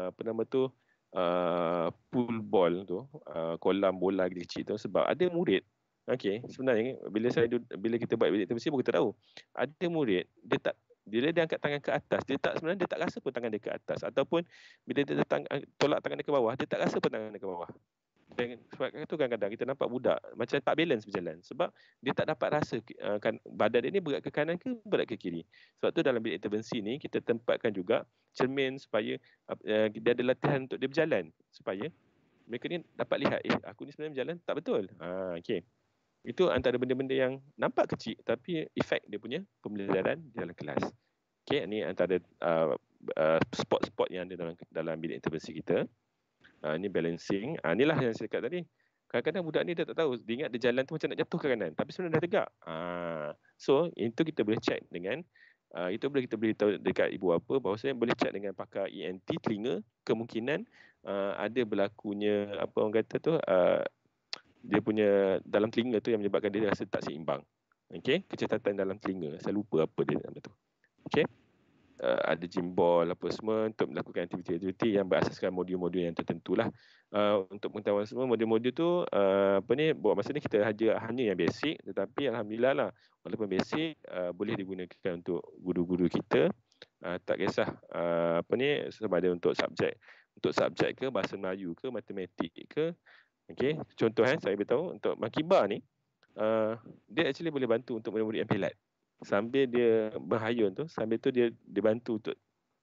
pool ball tu, kolam bola kecil tu, sebab ada murid. Okey, sebenarnya bila kita buat bilik intervensi kita tahu ada murid bila dia angkat tangan ke atas, sebenarnya dia tak rasa pun tangan dia ke atas, ataupun bila dia tolak tangan dia ke bawah, dia tak rasa pun tangan dia ke bawah. Dan sebab itu kadang-kadang kita nampak budak macam tak balance berjalan sebab dia tak dapat rasa badan dia ni berat ke kanan ke berat ke kiri. Sebab tu dalam bilik intervensi ni kita tempatkan juga cermin supaya dia ada latihan untuk dia berjalan supaya mereka ni dapat lihat aku ni sebenarnya berjalan tak betul. Okey. Itu antara benda-benda yang nampak kecil tapi efek dia punya pembelajaran di dalam kelas. Okey, ni antara spot-spot yang ada dalam bilik intervensi kita. Ini balancing. Inilah yang saya cakap tadi. Kadang-kadang budak ni dia tak tahu. Dia ingat dia jalan tu macam nak jatuh ke kanan. Tapi sebenarnya dah tegak. So, itu kita boleh check dengan itu boleh kita beritahu dekat ibu bapa bahawa saya boleh check dengan pakar ENT telinga, kemungkinan ada berlakunya apa orang kata tu dia punya dalam telinga tu yang menyebabkan dia rasa tak seimbang. Okey, kecacatan dalam telinga. Saya lupa apa dia nama tu. Okey. Ada gym ball apa semua untuk melakukan aktiviti-aktiviti yang berasaskan modul-modul yang tertentu lah. Untuk pengetahuan semua, modul-modul tu buat masa ni kita hanya yang basic, tetapi alhamdulillah lah walaupun basic boleh digunakan untuk guru-guru kita. Tak kisah sama ada untuk subjek ke bahasa Melayu ke matematik ke. Okey, contoh saya beritahu untuk Makiba ni dia actually boleh bantu untuk murid-murid yang pelat. Sambil dia berhayun tu, sambil tu dia bantu untuk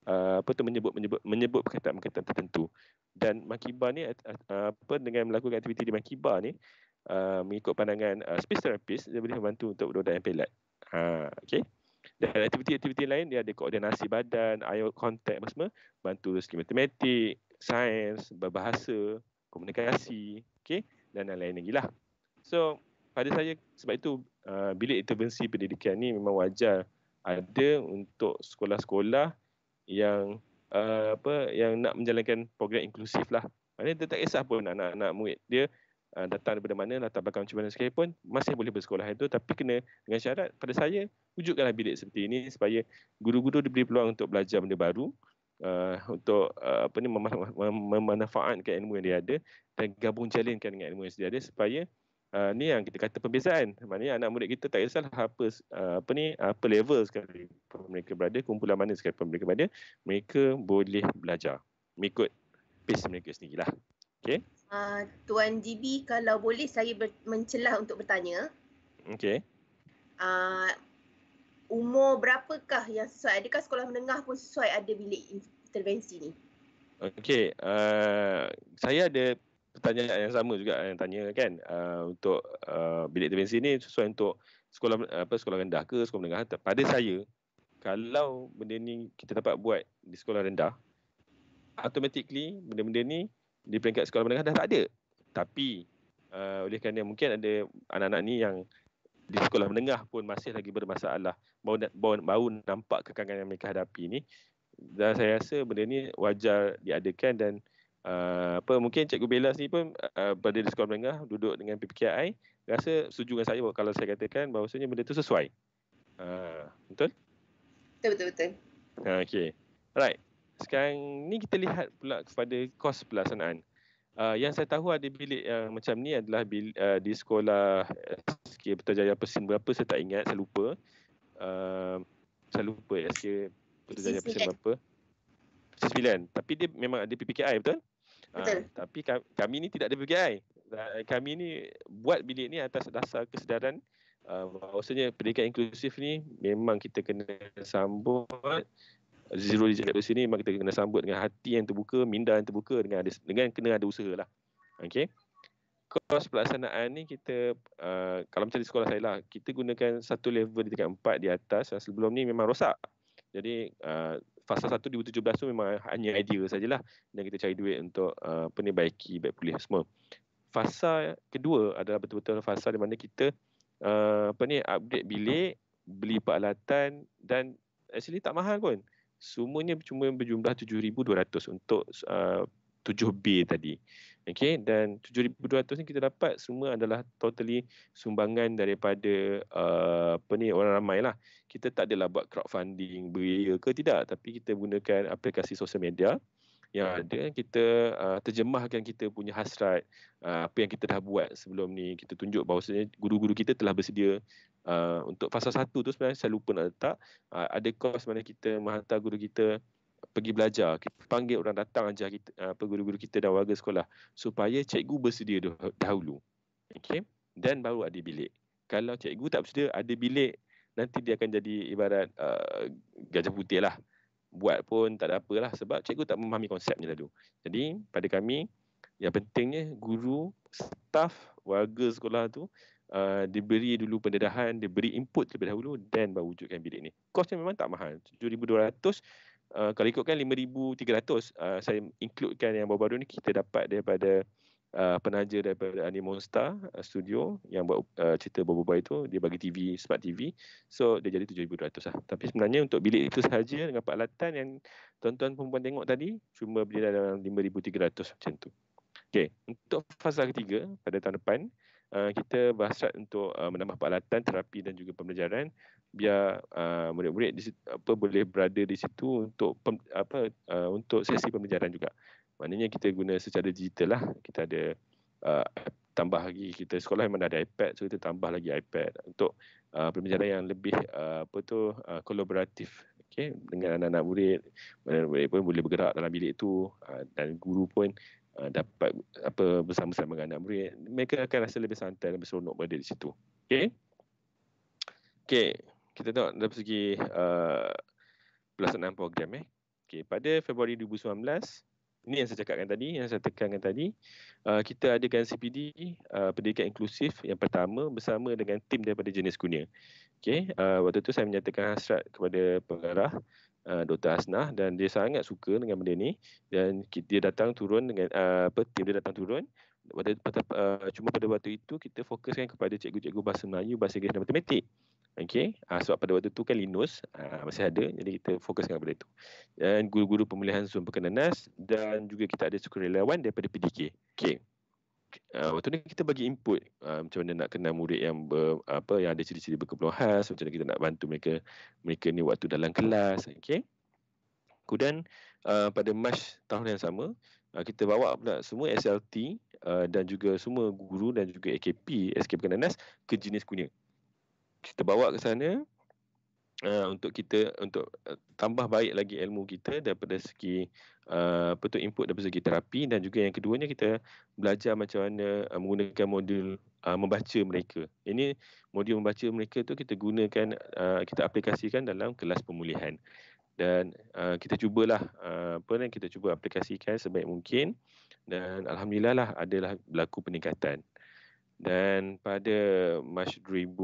menyebut perkataan-perkataan tertentu. Dan Makiba ni dengan melakukan aktiviti di Makiba ni mengikut pandangan speech therapist, dia boleh membantu untuk budak yang pelat. Okey. Dan aktiviti-aktiviti lain dia ada koordinasi badan, eye contact apa semua, bantu segi matematik, sains, berbahasa, komunikasi, okey, dan lain-lain lagi lah. So, pada saya sebab itu bilik intervensi pendidikan ni memang wajar ada untuk sekolah-sekolah yang yang nak menjalankan program inklusif lah. Maknanya dia tak kisah pun anak-anak murid dia datang daripada mana, latar belakang macam mana sekalipun, masih boleh bersekolah itu, tapi kena dengan syarat pada saya wujudkanlah bilik seperti ini supaya guru-guru diberi peluang untuk belajar benda baru, untuk memanfaatkan ilmu yang dia ada dan gabung jalinkan dengan ilmu yang dia ada supaya ni yang kita kata pembezaan. Maknanya anak murid kita tak kisahlah apa level sekali mereka berada, kumpulan mana sekalipun mereka berada, mereka boleh belajar mengikut pace mereka sendirilah. Okey. Tuan GB, kalau boleh saya mencelah untuk bertanya. Okey. Umur berapakah yang sesuai? Adakah sekolah menengah pun sesuai ada bilik intervensi ni? Okey, saya ada pertanyaan yang sama juga yang tanya kan, untuk bilik intervensi ni sesuai untuk sekolah rendah ke sekolah menengah. Pada saya, kalau benda ni kita dapat buat di sekolah rendah, automatically benda-benda ni di peringkat sekolah menengah dah tak ada. Tapi oleh kerana mungkin ada anak-anak ni yang di sekolah menengah pun masih lagi bermasalah, baru nampak kekangan yang mereka hadapi ni, dan saya rasa benda ni wajar diadakan. Dan mungkin Cikgu Bella ni pun berada di sekolah menengah, duduk dengan PPKI, rasa setuju dengan saya kalau saya katakan bahawasanya benda tu sesuai. Betul? Betul. Okey. Alright. Sekarang ni kita lihat pula kepada kos pelaksanaan. Yang saya tahu ada bilik yang macam ni adalah di sekolah SK Putrajaya Persin berapa saya tak ingat, saya lupa. SK Putrajaya persen berapa? Persen 9. Tapi dia memang ada PPKI, betul? Betul. Tapi kami ni tidak ada PPKI. Kami ni buat bilik ni atas dasar kesedaran bahawasanya pendidikan inklusif ni memang kita kena sambut. Zero Reject Policy ni memang kita kena sambut dengan hati yang terbuka, minda yang terbuka, dengan kena ada usaha lah. Okay. Kos pelaksanaan ni kita, kalau macam di sekolah saya lah, kita gunakan satu level di tingkat 4 di atas. Sebelum ni memang rosak. Jadi fasa 1 2017 tu memang hanya idea sajalah, dan kita cari duit untuk baik pulih semua. Fasa kedua adalah betul-betul fasa di mana kita upgrade bilik, beli peralatan, dan actually tak mahal pun. Semuanya cuma berjumlah 7,200 untuk 7B tadi. Okay, dan 7,200 ni kita dapat semua adalah totally sumbangan daripada orang ramai lah. Kita tak adalah buat crowdfunding, beria ke tidak, tapi kita gunakan aplikasi sosial media yang ada, kita terjemahkan kita punya hasrat, apa yang kita dah buat sebelum ni. Kita tunjuk bahawasanya guru-guru kita telah bersedia. Untuk fasa 1 tu sebenarnya saya lupa nak letak, ada kos mana kita menghantar guru kita pergi belajar. Kita panggil orang datang ajar kita, guru-guru kita dan warga sekolah, supaya cikgu bersedia dahulu. Okay? Dan baru ada bilik. Kalau cikgu tak bersedia ada bilik, nanti dia akan jadi ibarat gajah putih lah. Buat pun tak ada apalah, sebab cikgu tak memahami konsepnya dulu. Jadi pada kami, yang pentingnya guru, staf, warga sekolah tu diberi dulu pendedahan, diberi input terlebih dahulu, dan baru wujudkan bilik ni. Kosnya memang tak mahal, 7,200. Kalau ikutkan 5,300, saya includekan yang baru-baru ni kita dapat daripada penaja daripada Animonstar Studio yang buat cerita Bobo itu. Dia bagi TV, smart TV, so dia jadi 7,200 lah. Tapi sebenarnya untuk bilik itu sahaja dengan peralatan yang tuan-tuan perempuan tengok tadi, cuma beli dalam 5,300 macam tu. Okay, untuk fasa ketiga pada tahun depan, kita berhasrat untuk menambah peralatan, terapi dan juga pembelajaran, biar murid-murid boleh berada di situ untuk untuk sesi pembelajaran juga. Maknanya kita guna secara digital lah. Kita ada tambah lagi, kita sekolah memang ada iPad, so kita tambah lagi iPad untuk pembelajaran yang lebih kolaboratif. Okay, dengan anak-anak murid pun boleh bergerak dalam bilik tu, dan guru pun dapat bersama-sama dengan anak murid. Mereka akan rasa lebih santai, lebih seronok berada di situ. Okay, kita tengok dari segi pelaksanaan program. Okay, pada Februari 2019, ini yang saya cakapkan tadi, yang saya tekankan tadi, kita adakan CPD pendidikan inklusif yang pertama bersama dengan tim daripada Jenis Kurnia. Okay, waktu tu saya menyatakan hasrat kepada pengarah Dr. Hasnah, dan dia sangat suka dengan benda ni, dan dia datang turun dengan tim dia datang turun. Cuma pada waktu itu kita fokuskan kepada cikgu-cikgu bahasa Melayu, bahasa Inggeris dan matematik. Okay, sebab pada waktu tu kan Linus masih ada, jadi kita fokuskan kepada itu. Dan guru-guru pemulihan zon Pekenanas, dan juga kita ada sukarelawan daripada PDK. Okay. Waktu ni kita bagi input macam mana nak kenal murid yang yang ada ciri-ciri berkeperluan khas, macam mana kita nak bantu mereka ni waktu dalam kelas. Okay. Kemudian pada Mac tahun yang sama, kita bawa pula semua SLT dan juga semua guru dan juga AKP SK Pekenanas ke Jenis Kurnia. Kita bawa ke sana untuk tambah baik lagi ilmu kita daripada segi input daripada segi terapi, dan juga yang keduanya kita belajar macam mana menggunakan modul membaca mereka. Ini modul membaca mereka tu kita gunakan, kita aplikasikan dalam kelas pemulihan, dan kita cubalah kita cuba aplikasikan sebaik mungkin, dan alhamdulillah lah adalah berlaku peningkatan. Dan pada Mac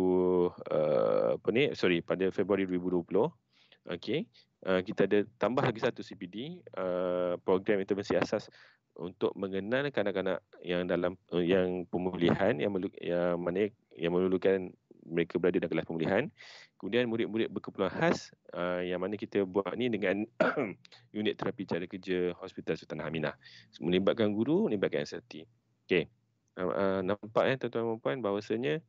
pada Februari 2020, okey, kita ada tambah lagi satu CPD, program intervensi asas untuk mengenal kanak-kanak yang pemulihan yang memerlukan mereka berada dalam kelas pemulihan. Kemudian murid-murid berkeperluan khas yang mana kita buat ni dengan unit terapi cara kerja Hospital Sultanah Aminah, melibatkan guru, melibatkan SLT. Okey. Nampak tuan-tuan dan puan bahawasanya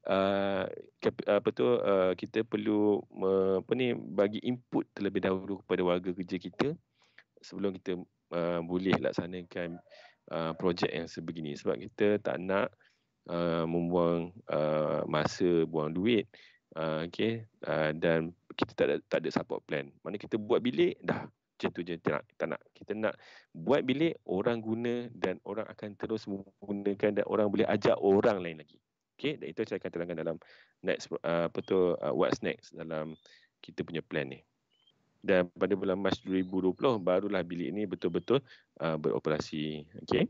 kita perlu bagi input terlebih dahulu kepada warga kerja kita sebelum kita boleh laksanakan projek yang sebegini, sebab kita tak nak membuang masa, buang duit, dan kita tak ada support plan. Mana kita buat bilik dah macam tu je, tak nak. Kita nak buat bilik, orang guna dan orang akan terus menggunakan dan orang boleh ajak orang lain lagi. Okay, dan itu saya akan terangkan dalam next what's next dalam kita punya plan ni. Dan pada bulan Mac 2020 barulah bilik ini betul-betul beroperasi. Okay.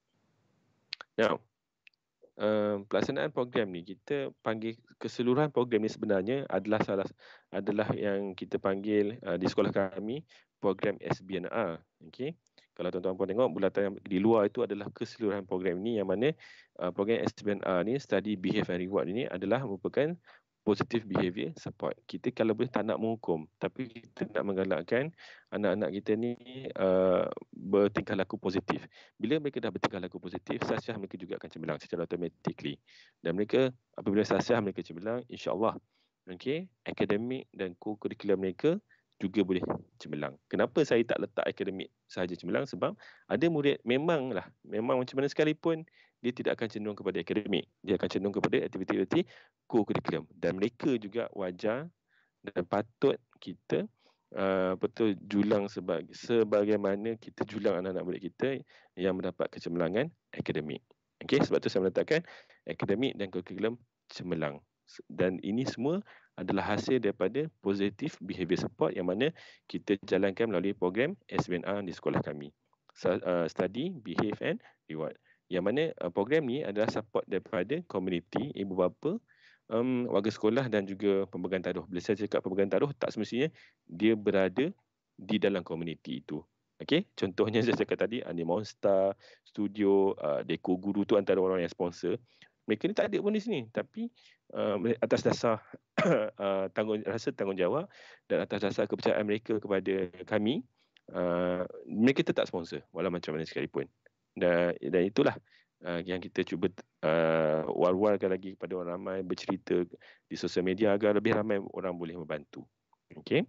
Now, pelaksanaan program ni kita panggil keseluruhan program ni sebenarnya adalah yang kita panggil di sekolah kami program SBNR. Okey, kalau tuan-tuan puan tengok bulatan yang di luar itu adalah keseluruhan program ni, yang mana program SBNR ni, Study, Behave and Reward ini adalah merupakan positive behavior support. Kita kalau boleh tak nak menghukum, tapi kita nak menggalakkan anak-anak kita ni bertingkah laku positif. Bila mereka dah bertingkah laku positif, sasiah mereka juga akan cemerlang secara automatically. Dan mereka, apabila sasiah mereka cemerlang, insya-Allah, okey, akademik dan co-curricular mereka juga boleh cemerlang. Kenapa saya tak letak akademik sahaja cemerlang? Sebab ada murid memang macam mana sekalipun dia tidak akan cenderung kepada akademik. Dia akan cenderung kepada aktiviti-aktiviti co-curriculum. Dan mereka juga wajar dan patut kita betul julang sebagaimana kita julang anak-anak murid kita yang mendapat kecemerlangan akademik. Okey, sebab tu saya meletakkan akademik dan curriculum cemerlang. Dan ini semua adalah hasil daripada positive behavior support yang mana kita jalankan melalui program SBNR di sekolah kami. Study, Behave and Reward. Yang mana program ni adalah support daripada komuniti, ibu bapa, warga sekolah dan juga pemegang taruh. Bila saya cakap pemegang taruh, tak semestinya dia berada di dalam komuniti itu. Okey, contohnya saya cakap tadi, Animonstar, Studio, Deko Guru tu antara orang yang sponsor. Mereka ni tak ada pun di sini, tapi atas dasar rasa tanggungjawab dan atas dasar kepercayaan mereka kepada kami, mereka tetap sponsor walau macam mana sekalipun. Dan itulah yang kita cuba war-warkan lagi kepada orang ramai, bercerita di sosial media agar lebih ramai orang boleh membantu. Okey.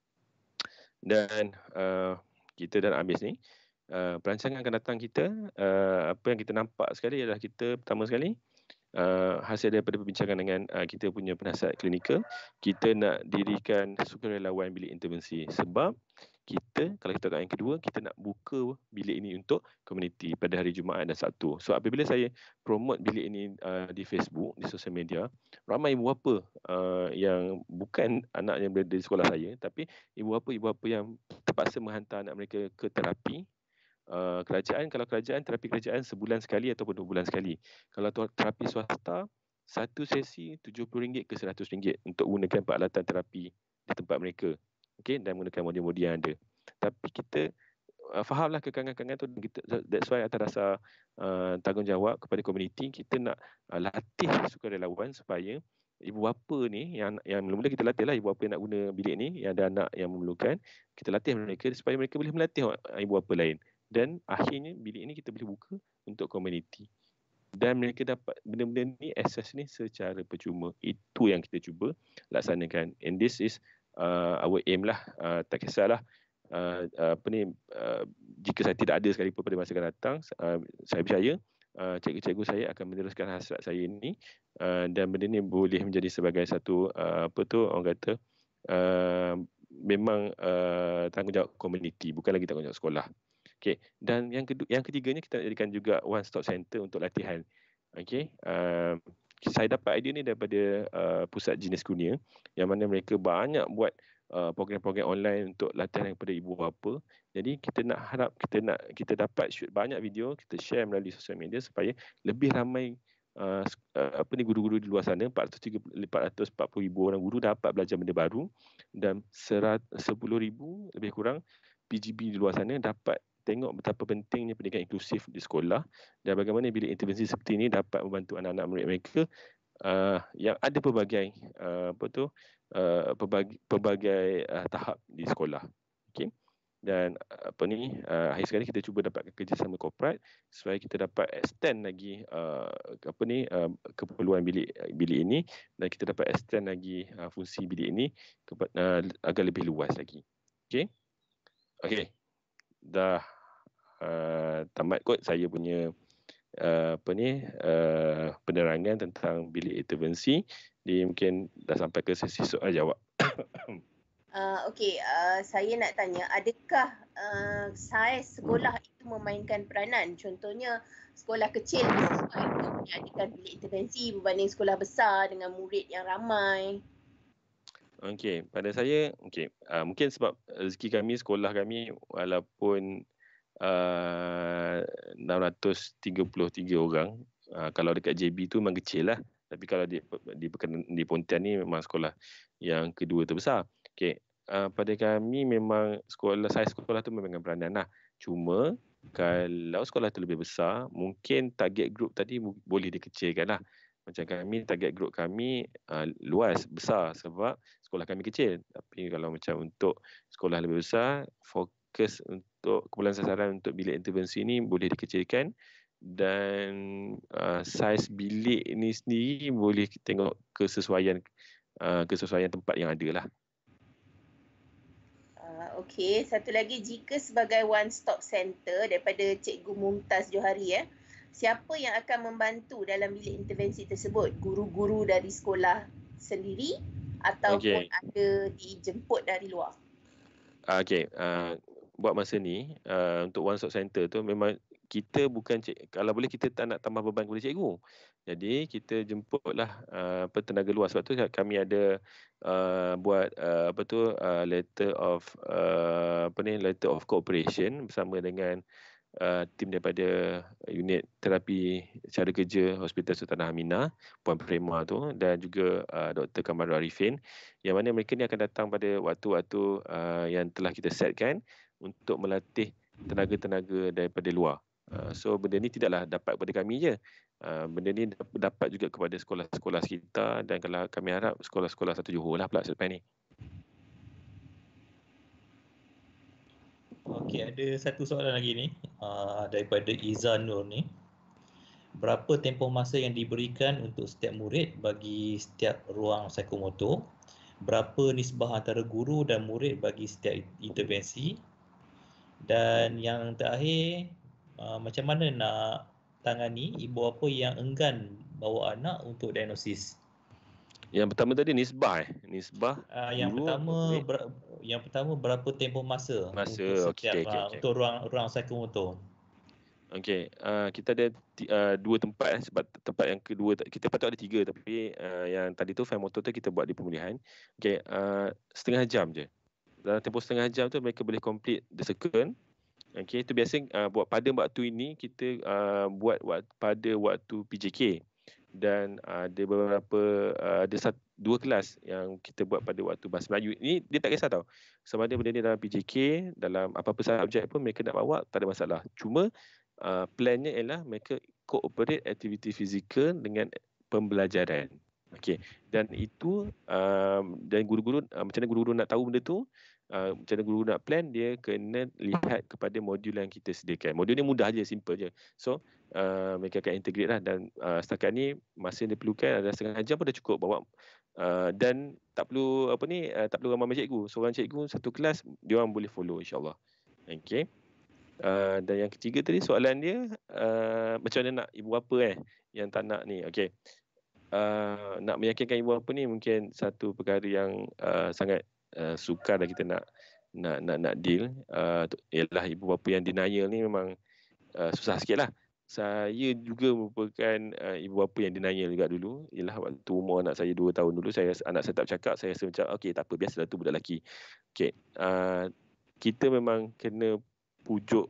Dan kita dah habis ni. Perancangan akan datang kita, apa yang kita nampak sekali adalah kita pertama sekali hasil daripada perbincangan dengan kita punya penasihat klinikal, kita nak dirikan sukarelawan bilik intervensi. Sebab kita, kalau kita tengok yang kedua, kita nak buka bilik ini untuk komuniti pada hari Jumaat dan Sabtu. So apabila saya promote bilik ini di Facebook, di sosial media, ramai ibu bapa yang bukan anak yang berada di sekolah saya, tapi ibu bapa yang terpaksa menghantar anak mereka ke terapi. Kalau kerajaan, terapi kerajaan sebulan sekali ataupun 2 bulan sekali. Kalau terapi swasta, satu sesi RM70 ke RM100 untuk gunakan peralatan terapi di tempat mereka. Okey, dan menggunakan modul-modul yang ada. Tapi kita fahamlah kekangan-kangan tu. That's why atas dasar tanggungjawab kepada komuniti, kita nak latih sukarelawan supaya ibu bapa ni yang mula-mula kita latihlah ibu bapa yang nak guna bilik ni, yang ada anak yang memerlukan, kita latih mereka supaya mereka boleh melatih ibu bapa lain. Dan akhirnya bilik ini kita boleh buka untuk komuniti. Dan mereka dapat benda-benda ni, akses ni secara percuma. Itu yang kita cuba laksanakan. And this is our aim lah. Tak kisahlah jika saya tidak ada sekalipun pada masa akan datang, saya percaya cikgu-cikgu saya akan meneruskan hasrat saya ini, dan benda ni boleh menjadi sebagai satu orang kata memang tanggungjawab komuniti, bukan lagi tanggungjawab sekolah. Okey, dan yang ketiganya kita jadikan juga one stop center untuk latihan. Okey, saya dapat idea ni daripada Pusat Jenis Kurnia, yang mana mereka banyak buat program-program online untuk latihan kepada ibu bapa. Jadi kita nak harap kita dapat shoot banyak video, kita share melalui sosial media supaya lebih ramai guru-guru di luar sana, 440,000 orang guru dapat belajar benda baru, dan 10,000 lebih kurang PGB di luar sana dapat tengok betapa pentingnya pendidikan inklusif di sekolah dan bagaimana bilik intervensi seperti ini dapat membantu anak-anak murid mereka yang ada pelbagai tahap di sekolah. Okey. Dan akhir sekali kita cuba dapatkan kerjasama korporat supaya kita dapat extend lagi keperluan bilik ini, dan kita dapat extend lagi fungsi bilik ini agar lebih luas lagi. Okey. Okey. Dah tamat kot saya punya penerangan tentang bilik intervensi. Mungkin dah sampai ke sesi soal jawab. Saya nak tanya, adakah saiz sekolah itu memainkan peranan? Contohnya sekolah kecil sesuai untuk menyediakan bilik intervensi berbanding sekolah besar dengan murid yang ramai. Okey, pada saya, mungkin sebab rezeki kami, sekolah kami walaupun 633 orang, kalau dekat JB tu memang kecil lah. Tapi kalau di Pontian ni memang sekolah yang kedua terbesar. Okey, pada kami memang saiz sekolah tu memang peranan lah. Cuma kalau sekolah tu lebih besar, mungkin target group tadi boleh dikecilkan lah. Macam kami, target group kami luas, besar sebab sekolah kami kecil. Tapi kalau macam untuk sekolah lebih besar, fokus untuk kumpulan sasaran untuk bilik intervensi ni boleh dikecilkan, dan saiz bilik ni sendiri boleh tengok kesesuaian tempat yang ada lah. Okey, satu lagi, jika sebagai one stop center daripada Cikgu Mumtaz Johari, siapa yang akan membantu dalam bilik intervensi tersebut? Guru-guru dari sekolah sendiri ataupun ada dijemput dari luar? Buat masa ni, untuk one stop center tu memang kita bukan kalau boleh kita tak nak tambah beban kepada cikgu. Jadi kita jemputlah tenaga luar. Sebab tu kami ada buat letter of cooperation bersama dengan tim daripada unit terapi cara kerja Hospital Sultanah Aminah, Puan Prema tu, dan juga Dr. Kamarul Arifin, yang mana mereka ni akan datang pada waktu-waktu yang telah kita setkan untuk melatih tenaga-tenaga daripada luar. So benda ni tidaklah dapat kepada kami je. Benda ni dapat juga kepada sekolah-sekolah sekitar, dan kalau kami harap sekolah-sekolah satu Johor lah pula selepas ni. Okey, ada satu soalan lagi ni daripada Izan Nur ni. Berapa tempoh masa yang diberikan untuk setiap murid bagi setiap ruang psikomotor? Berapa nisbah antara guru dan murid bagi setiap intervensi? Dan yang terakhir, macam mana nak tangani ibu bapa yang enggan bawa anak untuk diagnosis? Yang pertama tadi nisbah Yang pertama berapa tempoh masa untuk setiap untuk ruang psikomotor? Okey, kita ada dua tempat sebab tempat yang kedua kita patut ada 3, tapi yang tadi tu file motor tu kita buat di pemulihan. Okey, setengah jam je. Dalam tempoh setengah jam tu mereka boleh complete the second. Okey, itu biasa buat pada waktu ini kita buat pada waktu PJK, dan ada beberapa ada 2 kelas yang kita buat pada waktu bahasa Melayu. Ini dia tak kisah tau. Sama ada benda ni dalam PJK, dalam apa-apa subjek pun mereka nak bawa, tak ada masalah. Cuma plannya ialah mereka cooperate aktiviti fizikal dengan pembelajaran. Okey, dan itu dan guru-guru macam mana guru-guru nak tahu benda tu? Macam mana guru nak plan, dia kena lihat kepada modul yang kita sediakan. Modul ni mudah je, simple je. So mereka akan integrate lah, dan setakat ni masa yang diperlukan adalah setengah jam pun dah cukup bawa, dan tak perlu tak perlu ramai cikgu. Seorang cikgu satu kelas, dia orang boleh follow insya-Allah. Okey. Dan yang ketiga tadi soalan dia macam mana nak ibu bapa yang tak nak ni. Okey. Nak meyakinkan ibu bapa ni mungkin satu perkara yang sangat sukar dah kita nak deal. Ialah ibu bapa yang denial ni memang susah sikit lah. Saya juga merupakan ibu bapa yang denial juga dulu. Ialah waktu umur anak saya 2 tahun dulu, anak saya tak bercakap, saya rasa macam okey tak apa, biasalah tu budak lelaki. Okey, kita memang kena pujuk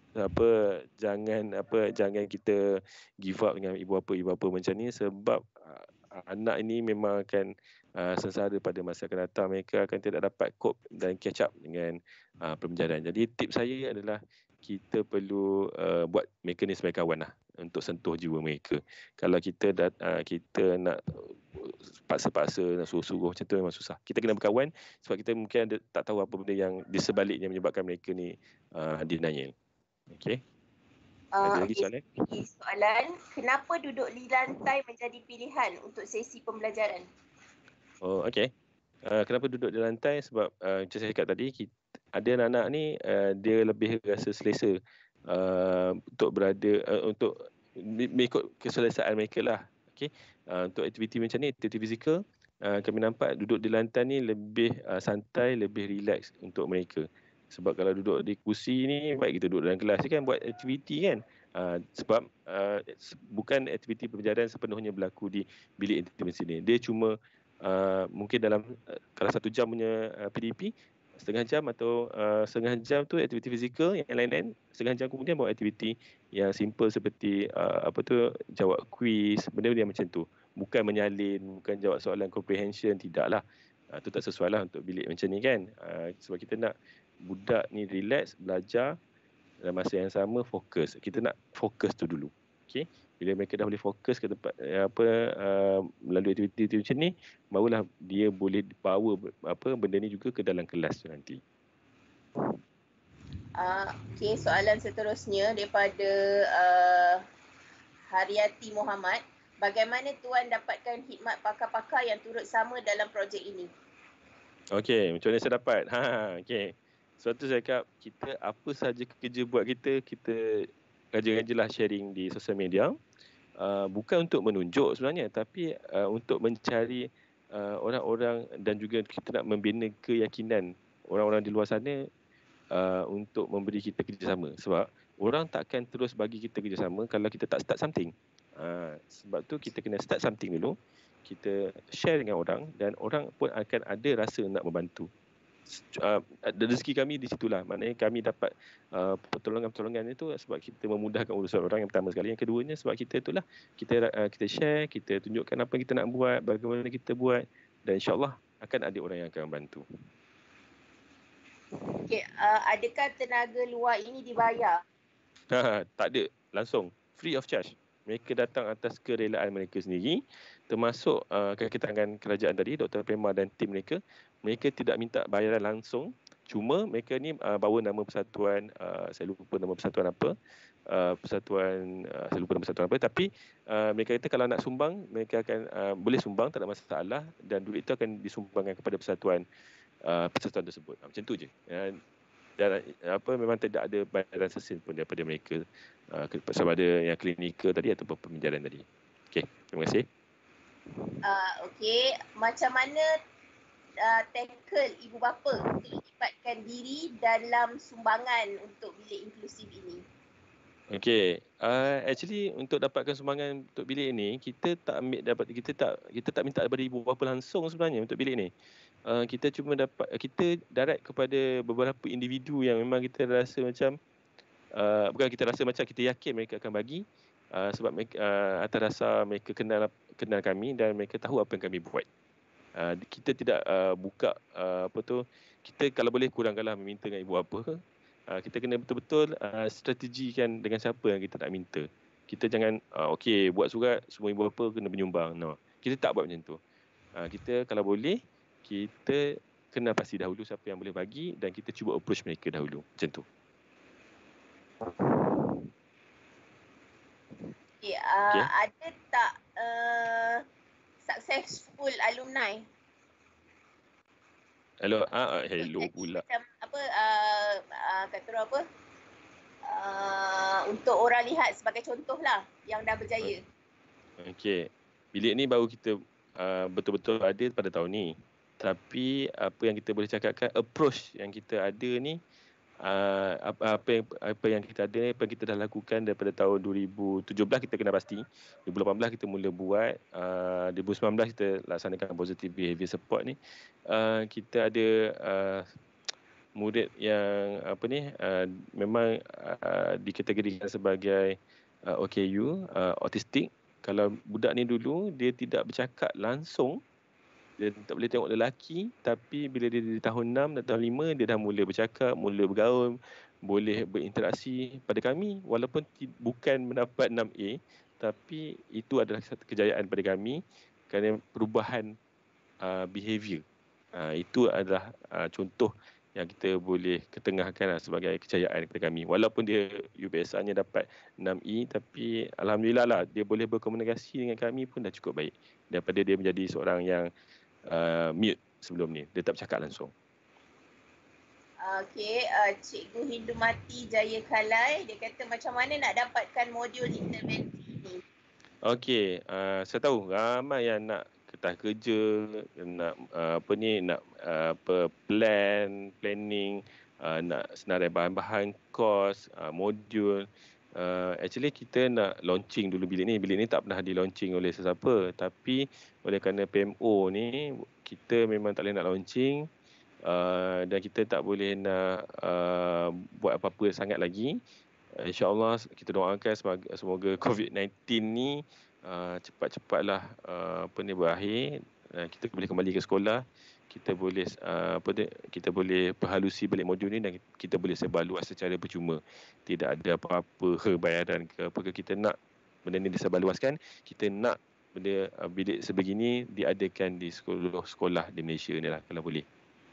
jangan kita give up dengan ibu bapa macam ni, sebab anak ini memang akan sengsara pada masa akan datang. Mereka akan tidak dapat cope dan catch up dengan pembelajaran. Jadi tips saya adalah kita perlu buat mekanisme kawan lah untuk sentuh jiwa mereka. Kalau kita nak paksa-paksa, nak suruh-suruh macam tu memang susah. Kita kena berkawan sebab kita mungkin tak tahu apa benda yang di sebaliknya menyebabkan mereka ni denial. Okey. Ada lagi soalan? Soalan, kenapa duduk di lantai menjadi pilihan untuk sesi pembelajaran? Oh, okey. Kenapa duduk di lantai? Sebab macam saya cakap tadi, ada anak-anak ni dia lebih rasa selesa untuk berada untuk mengikut keselesaan mereka lah. Okey. Untuk aktiviti macam ni, aktiviti fizikal, kami nampak duduk di lantai ni lebih santai, lebih relax untuk mereka. Sebab kalau duduk di kursi ni, baik kita duduk dalam kelas ni kan buat aktiviti kan. Sebab bukan aktiviti pembelajaran sepenuhnya berlaku di bilik intervensi ni. Dia cuma mungkin dalam kalau 1 jam punya PDP, setengah jam atau setengah jam tu aktiviti fizikal, yang lain-lain setengah jam kemudian buat aktiviti yang simple seperti jawab kuis, benda-benda macam tu. Bukan menyalin, bukan jawab soalan comprehension, tidaklah. Itu tak sesuai lah untuk bilik macam ni kan. Sebab kita nak budak ni relax, belajar dalam masa yang sama fokus. Kita nak fokus tu dulu. Okey. Bila mereka dah boleh fokus ke tempat melalui aktiviti macam ni, barulah dia boleh bawa benda ni juga ke dalam kelas tu nanti. Okey, soalan seterusnya daripada Haryati Muhammad. Bagaimana Tuan dapatkan khidmat pakar-pakar yang turut sama dalam projek ini? Okey, macam mana saya dapat? Okey. Sebab tu saya cakap, kita apa sahaja kerja buat kita raja-rajalah sharing di sosial media. Bukan untuk menunjuk sebenarnya, tapi untuk mencari orang-orang dan juga kita nak membina keyakinan orang-orang di luar sana untuk memberi kita kerjasama. Sebab orang takkan terus bagi kita kerjasama kalau kita tak start something. Sebab tu kita kena start something dulu. Kita share dengan orang dan orang pun akan ada rasa nak membantu. Rezeki kami di situlah. Maknanya kami dapat pertolongan-pertolongan itu sebab kita memudahkan urusan orang yang pertama sekali. Yang keduanya sebab kita itulah kita share, kita tunjukkan apa yang kita nak buat, bagaimana kita buat, dan insya-Allah akan ada orang yang akan membantu. Okey, adakah tenaga luar ini dibayar? Tak ada, langsung free of charge. Mereka datang atas kerelaan mereka sendiri, termasuk kakitangan kerajaan tadi, Dr. Prema dan tim mereka. Mereka tidak minta bayaran langsung, cuma mereka ni bawa nama persatuan, saya lupa nama persatuan apa, saya lupa nama persatuan apa, tapi mereka kata kalau nak sumbang, mereka akan boleh sumbang, tak ada masalah, dan duit itu akan disumbangkan kepada persatuan tersebut. Macam tu je. Dan memang tidak ada bayaran sesin pun daripada mereka sama ada yang klinikal tadi ataupun pembelajaran tadi. Okey, terima kasih. Okey, macam mana tackle ibu bapa untuk libatkan diri dalam sumbangan untuk bilik inklusif ini? Okey, actually untuk dapatkan sumbangan untuk bilik ini, kita tak minta daripada ibu bapa langsung sebenarnya untuk bilik ni. Kita cuma kita direct kepada beberapa individu yang memang kita rasa macam bukan kita rasa macam, kita yakin mereka akan bagi sebab mereka atas dasar mereka kenal kami dan mereka tahu apa yang kami buat. Kita tidak buka kita kalau boleh kurangkanlah meminta dengan ibu bapa. Kita kena betul-betul strategikan dengan siapa yang kita nak minta. Kita jangan okey buat surat semua ibu bapa kena menyumbang. No. Kita tak buat macam tu. Kita kalau boleh kita kena pasti dahulu siapa yang boleh bagi dan kita cuba approach mereka dahulu. Macam tu. Okay, ada tak successful alumni? Hello pula. Macam apa kata orang apa? Untuk orang lihat sebagai contoh lah yang dah berjaya. Okey. Bilik ni baru kita betul-betul ada pada tahun ni. Tapi apa yang kita boleh cakapkan, approach yang kita ada ni, apa yang kita ada ni, apa yang kita dah lakukan daripada tahun 2017 kita kena pasti, 2018 kita mula buat, 2019 kita laksanakan positive behavior support ni. Kita ada murid yang memang dikategorikan sebagai OKU, autistik. Kalau budak ni dulu dia tidak bercakap langsung, dia tak boleh tengok lelaki, tapi bila dia di tahun 6 dan tahun 5 dia dah mula bercakap, mula bergaul, boleh berinteraksi pada kami. Walaupun bukan mendapat 6A, tapi itu adalah satu kejayaan pada kami kerana perubahan behavior. Itu adalah contoh yang kita boleh ketengahkan sebagai kejayaan kepada kami. Walaupun dia UPSR-nya dapat 6E, tapi alhamdulillah lah dia boleh berkomunikasi dengan kami pun dah cukup baik daripada dia menjadi seorang yang mute sebelum ni, dia tak bercakap langsung. Okey, Cikgu Hindumati Jaya Kalai, dia kata macam mana nak dapatkan modul intervensi ni? Okey, saya tahu ramai yang nak kertas kerja, nak planning, nak senarai bahan-bahan, kos, modul. Actually kita nak launching dulu bilik ni. Bilik ni tak pernah di-launching oleh sesiapa, tapi oleh kerana PMO ni kita memang tak boleh nak launching, dan kita tak boleh nak buat apa-apa sangat lagi. InsyaAllah kita doakan semoga COVID-19 ni cepat-cepatlah berakhir, kita boleh kembali ke sekolah, kita boleh kita boleh perhalusi balik modul ni dan kita boleh sebar luas secara percuma. Tidak ada apa-apa bayaran ke apa ke. Kita nak benda ni disebarluaskan. Kita nak benda bilik sebegini diadakan di sekolah di Malaysia ni lah kalau boleh.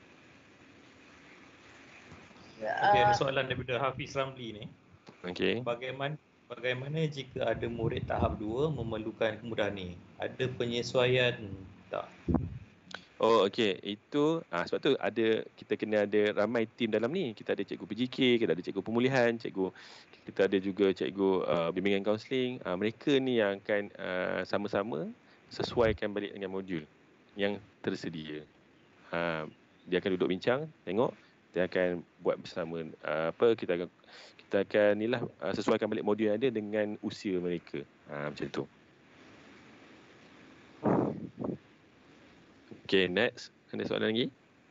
Okey, ada soalan daripada Hafiz Ramli ni. Okey. Bagaimana jika ada murid tahap 2 memerlukan kemudahan ni? Ada penyesuaian tak? Oh, okey. Itu sebab tu kita kena ada ramai tim dalam ni. Kita ada cikgu PGK, kita ada cikgu pemulihan, kita ada juga cikgu bimbingan kaunseling. Mereka ni yang akan sama-sama sesuaikan balik dengan modul yang tersedia. Dia akan duduk bincang, tengok, dia akan buat bersama kita akan sesuaikan balik modul yang ada dengan usia mereka. Macam tu. Okay, next. Ada soalan lagi?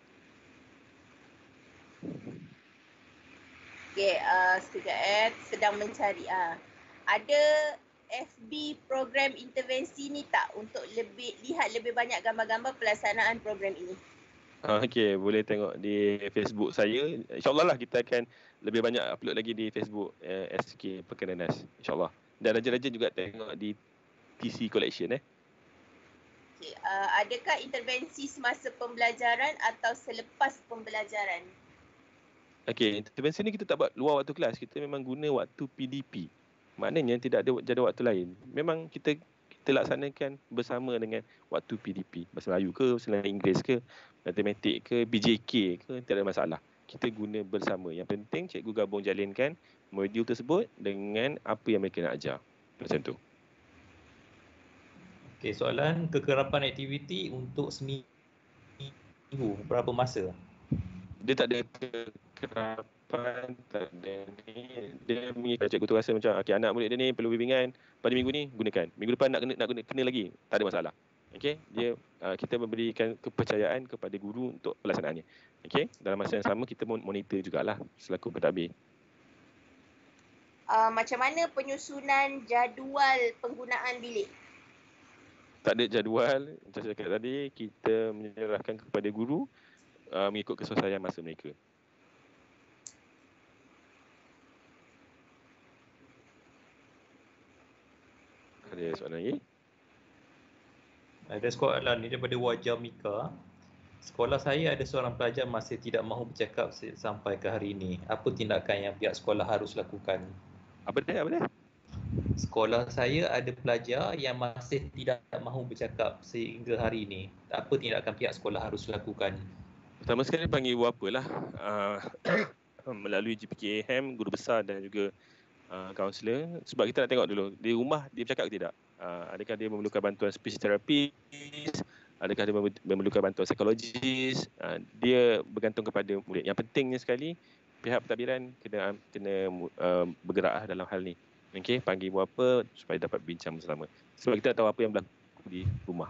Okay, sekejap sedang mencari. Ada FB program intervensi ni tak untuk lihat lebih banyak gambar-gambar pelaksanaan program ini? Okey, boleh tengok di Facebook saya. InsyaAllah lah kita akan lebih banyak upload lagi di Facebook SK Perkenanas. InsyaAllah. Dan rajin-rajin juga tengok di TC Collection. Okay, adakah intervensi semasa pembelajaran atau selepas pembelajaran? Okey, intervensi ni kita tak buat luar waktu kelas. Kita memang guna waktu PDP. Maknanya tidak ada jadual waktu lain. Memang kita laksanakan bersama dengan waktu PDP. Bahasa Melayu ke, bahasa Inggeris ke, matematik ke, BJK ke, tidak ada masalah. Kita guna bersama. Yang penting cikgu gabung jalinkan modul tersebut dengan apa yang mereka nak ajar. Macam tu. Okey, soalan kekerapan aktiviti untuk seminggu berapa masa? Dia tak ada kekerapan, tak ada ni. Dia mengikut cikgu tu rasa macam anak murid dia ni perlu bimbingan pada minggu ni, gunakan. Minggu depan nak kena lagi, tak ada masalah. Okey, kita memberikan kepercayaan kepada guru untuk pelaksanaannya. Okey, dalam masa yang sama kita monitor jugalah selaku pentadbir. Macam mana penyusunan jadual penggunaan bilik? Tak ada jadual, macam saya cakap tadi, kita menyerahkan kepada guru mengikut kesesuaian masa mereka. Ada soalan lagi? Ada soalan ni daripada Wajah Mika. Sekolah saya ada seorang pelajar masih tidak mahu bercakap sampai ke hari ini. Apa tindakan yang pihak sekolah harus lakukan? Apa dia? Sekolah saya ada pelajar yang masih tidak mahu bercakap sehingga hari ini. Apa tindakan pihak sekolah harus lakukan? Pertama sekali panggil ibu apalah. Melalui GPKM, guru besar dan juga kaunselor. Sebab kita nak tengok dulu, di rumah dia bercakap ke tidak? Adakah dia memerlukan bantuan speech therapist? Adakah dia memerlukan bantuan psikologis? Dia bergantung kepada murid. Yang pentingnya sekali, pihak pentadbiran kena bergerak dalam hal ni. Okey, panggil ibu apa supaya dapat bincang bersama. Sebab kita tak tahu apa yang berlaku di rumah.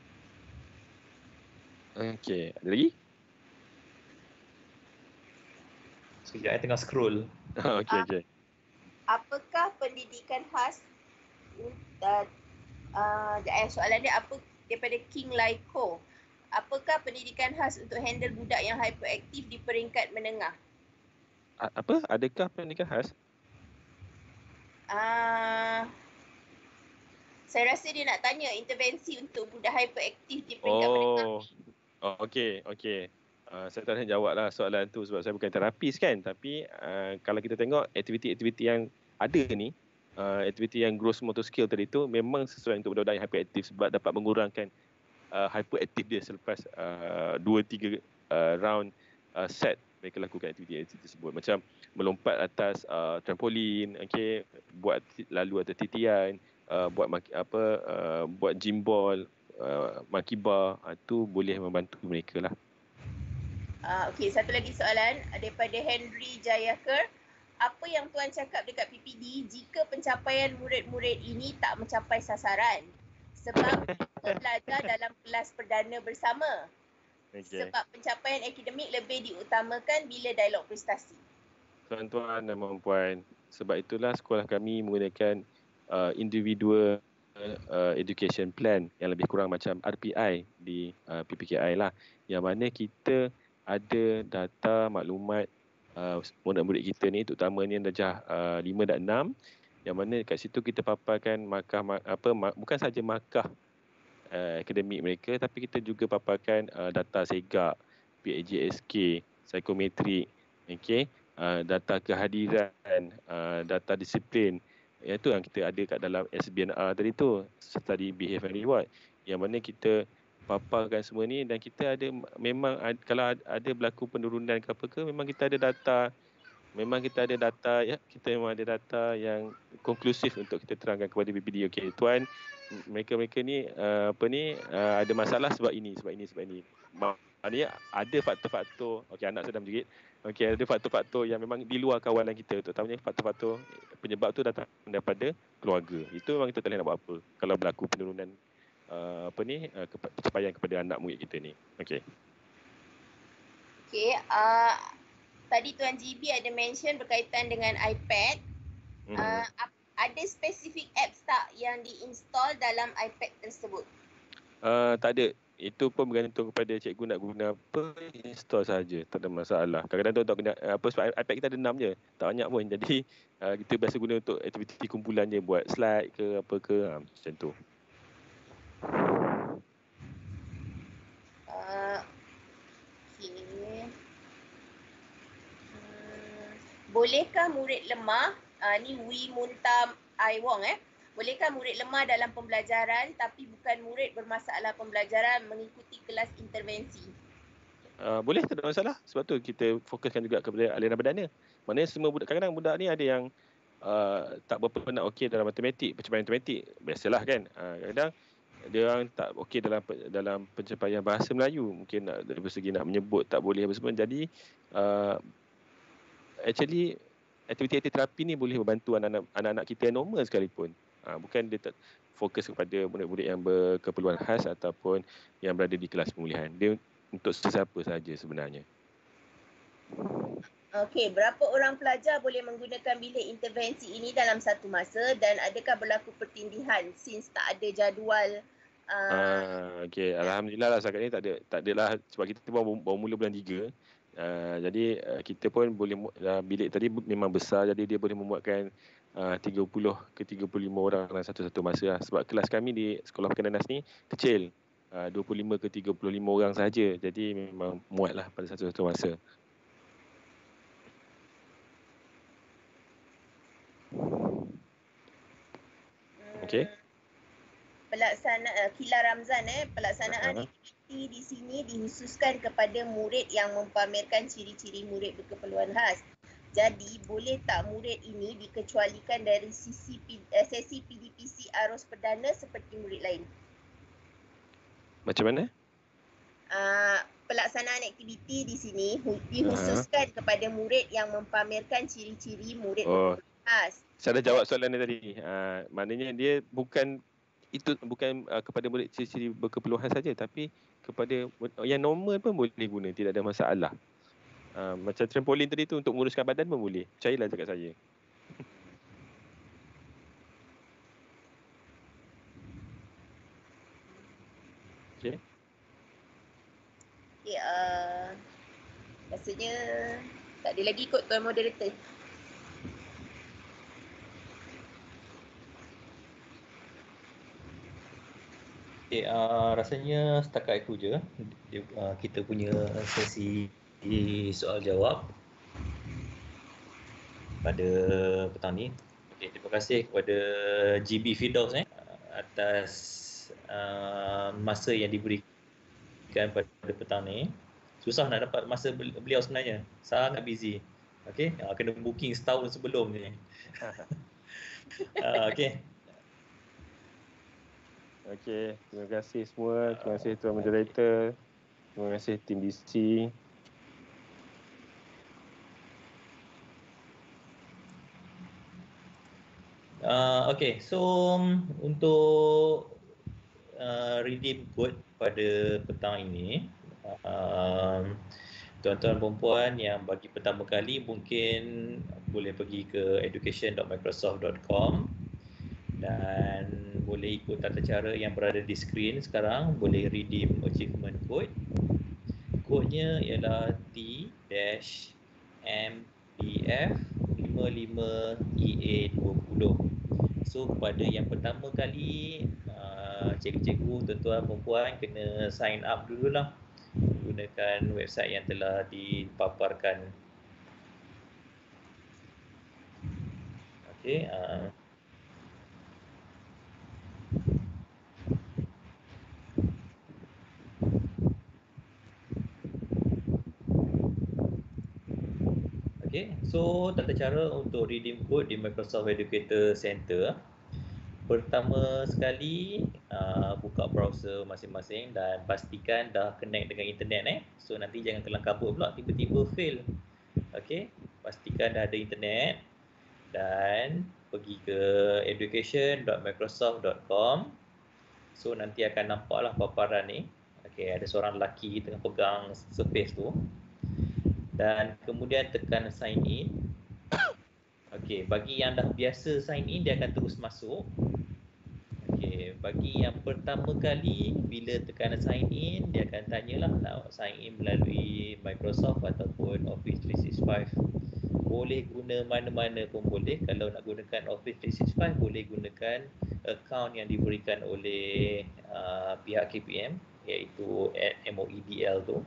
Okey, ada lagi? Sekejap, saya tengah scroll. Okey. Apakah pendidikan khas soalan dia apa daripada King Laiko. Apakah pendidikan khas untuk handle budak yang hyperaktif di peringkat menengah? Apa? Adakah pendidikan khas? Saya rasa dia nak tanya intervensi untuk budak hyperaktif di peringkat menengah. Okey. Saya tak nak jawab lah soalan tu sebab saya bukan terapis kan. Tapi kalau kita tengok aktiviti-aktiviti yang ada ni, aktiviti yang gross motor skill tadi tu memang sesuai untuk budak-budak yang hyperaktif sebab dapat mengurangkan hyperaktif dia selepas 2-3 round set mereka lakukan aktiviti tersebut. Macam melompat atas trampolin, buat lalu atas titian, buat gym ball, monkey bar, itu boleh membantu mereka lah. Okey, satu lagi soalan daripada Henry Jayakar. Apa yang Tuan cakap dekat PPD jika pencapaian murid-murid ini tak mencapai sasaran? Sebab kita belajar dalam kelas perdana bersama. Okay. Sebab pencapaian akademik lebih diutamakan bila dialog prestasi. Tuan-tuan dan puan-puan, sebab itulah sekolah kami menggunakan individual education plan yang lebih kurang macam RPI di PPKI lah, yang mana kita ada data maklumat murid-murid kita ni, terutamanya darjah 5 dan 6, yang mana kat situ kita paparkan bukan saja markah akademik mereka, tapi kita juga paparkan data segak, PAJSK, psikometrik, okey, data kehadiran, data disiplin. Itu yang kita ada kat dalam SBNR tadi tu, Study Behave and Reward, yang mana kita paparkan semua ni, dan kita ada memang kalau ada berlaku penurunan ke apa ke, memang kita ada data. Memang kita ada data, ya, kita memang ada data yang konklusif untuk kita terangkan kepada BPD. Okey, tuan, mereka ni ada masalah sebab ini. Maknanya ada faktor-faktor, okey, anak sedang menjerit. Okey, ada faktor-faktor yang memang di luar kawalan kita, terutamanya faktor-faktor penyebab tu datang daripada keluarga. Itu memang kita tak boleh nak buat apa kalau berlaku penurunan pencapaian kepada anak murid kita ni. Okey. Okey, tadi Tuan GB ada mention berkaitan dengan iPad. Ada spesifik apps tak yang diinstal dalam iPad tersebut? Tak ada. Itu pun bergantung kepada cikgu nak guna apa, install saja, tak ada masalah. Kadang-kadang tak guna sebab iPad kita ada 6 je, tak banyak pun. Jadi kita biasa guna untuk aktiviti kumpulan je, buat slide ke apa ke, macam tu. Bolehkah murid lemah, ni Wi Muntam Aiwong bolehkah murid lemah dalam pembelajaran tapi bukan murid bermasalah pembelajaran mengikuti kelas intervensi? Boleh, tak ada masalah. Sebab tu kita fokuskan juga kepada aliran perdana. Maknanya semua budak, kadang-kadang budak ni ada yang tak berapa nak okey dalam matematik, pencapaian matematik, biasalah kan. Kadang dia orang tak okey dalam pencapaian bahasa Melayu, mungkin dari segi nak menyebut tak boleh apa semua. Jadi actually aktiviti terapi ni boleh membantu anak-anak kita yang normal sekalipun. Bukan dia tak fokus kepada murid-murid yang berkeperluan khas ataupun yang berada di kelas pemulihan. Dia untuk sesiapa sahaja sebenarnya. Okey, berapa orang pelajar boleh menggunakan bilik intervensi ini dalam satu masa dan adakah berlaku pertindihan since tak ada jadual? Okey, alhamdulillah lah setakat ni tak adalah, sebab kita baru mula bulan 3. Jadi kita pun boleh, bilik tadi memang besar, jadi dia boleh memuatkan 30 ke 35 orang dalam satu masa lah. Sebab kelas kami di Sekolah Pekan Nanas ni kecil, 25 ke 35 orang sahaja, jadi memang muatlah pada satu masa. Okey. Kila Ramzan pelaksanaan aktiviti di sini dikhususkan kepada murid yang mempamerkan ciri-ciri murid berkeperluan khas. Jadi boleh tak murid ini dikecualikan dari sesi PDPC arus perdana seperti murid lain? Macam mana? Pelaksanaan aktiviti di sini dikhususkan kepada murid yang mempamerkan ciri-ciri murid berkeperluan khas. Saya dah jawab soalan dia tadi. Maknanya dia bukan kepada murid ciri-ciri berkeperluan saja, tapi kepada yang normal pun boleh guna, tidak ada masalah. Macam trampolin tadi tu untuk menguruskan badan pun boleh. Percayalah dekat saya. Okey. Okey, rasanya tak ada lagi kot Tuan Moderator. Okay, rasanya setakat itu je kita punya sesi soal jawab pada petang ni. Okay, terima kasih kepada GB Firdaus atas masa yang diberikan pada petang ni. Susah nak dapat masa beliau sebenarnya, sangat busy. Okay, kena booking setahun sebelum ni. Okay. Okey, terima kasih semua. Terima kasih Tuan Moderator. Terima kasih tim DC. Okay, so untuk redeem code pada petang ini, tuan-tuan dan puan yang bagi pertama kali mungkin boleh pergi ke education.microsoft.com dan boleh ikut tata cara yang berada di skrin sekarang, boleh redeem achievement code. Kodenya ialah T-MPF55EA20. So kepada yang pertama kali, cikgu-cikgu, tuan-tuan dan puan kena sign up dululah menggunakan website yang telah dipaparkan. Okey, okay, so tata cara untuk redeem code di Microsoft Educator Center. Pertama sekali, buka browser masing-masing dan pastikan dah connect dengan internet. So nanti jangan kelang kabut pula tiba-tiba fail. Okay, pastikan dah ada internet dan pergi ke education.microsoft.com. So nanti akan nampaklah paparan ni. Okay, ada seorang lelaki tengah pegang surface tu. Dan kemudian tekan sign in. Okey, bagi yang dah biasa sign in, dia akan terus masuk. Okey, bagi yang pertama kali bila tekan sign in, dia akan tanyalah nak sign in melalui Microsoft ataupun Office 365. Boleh guna mana-mana pun boleh. Kalau nak gunakan Office 365, boleh gunakan akaun yang diberikan oleh pihak KPM, iaitu MOEDL tu.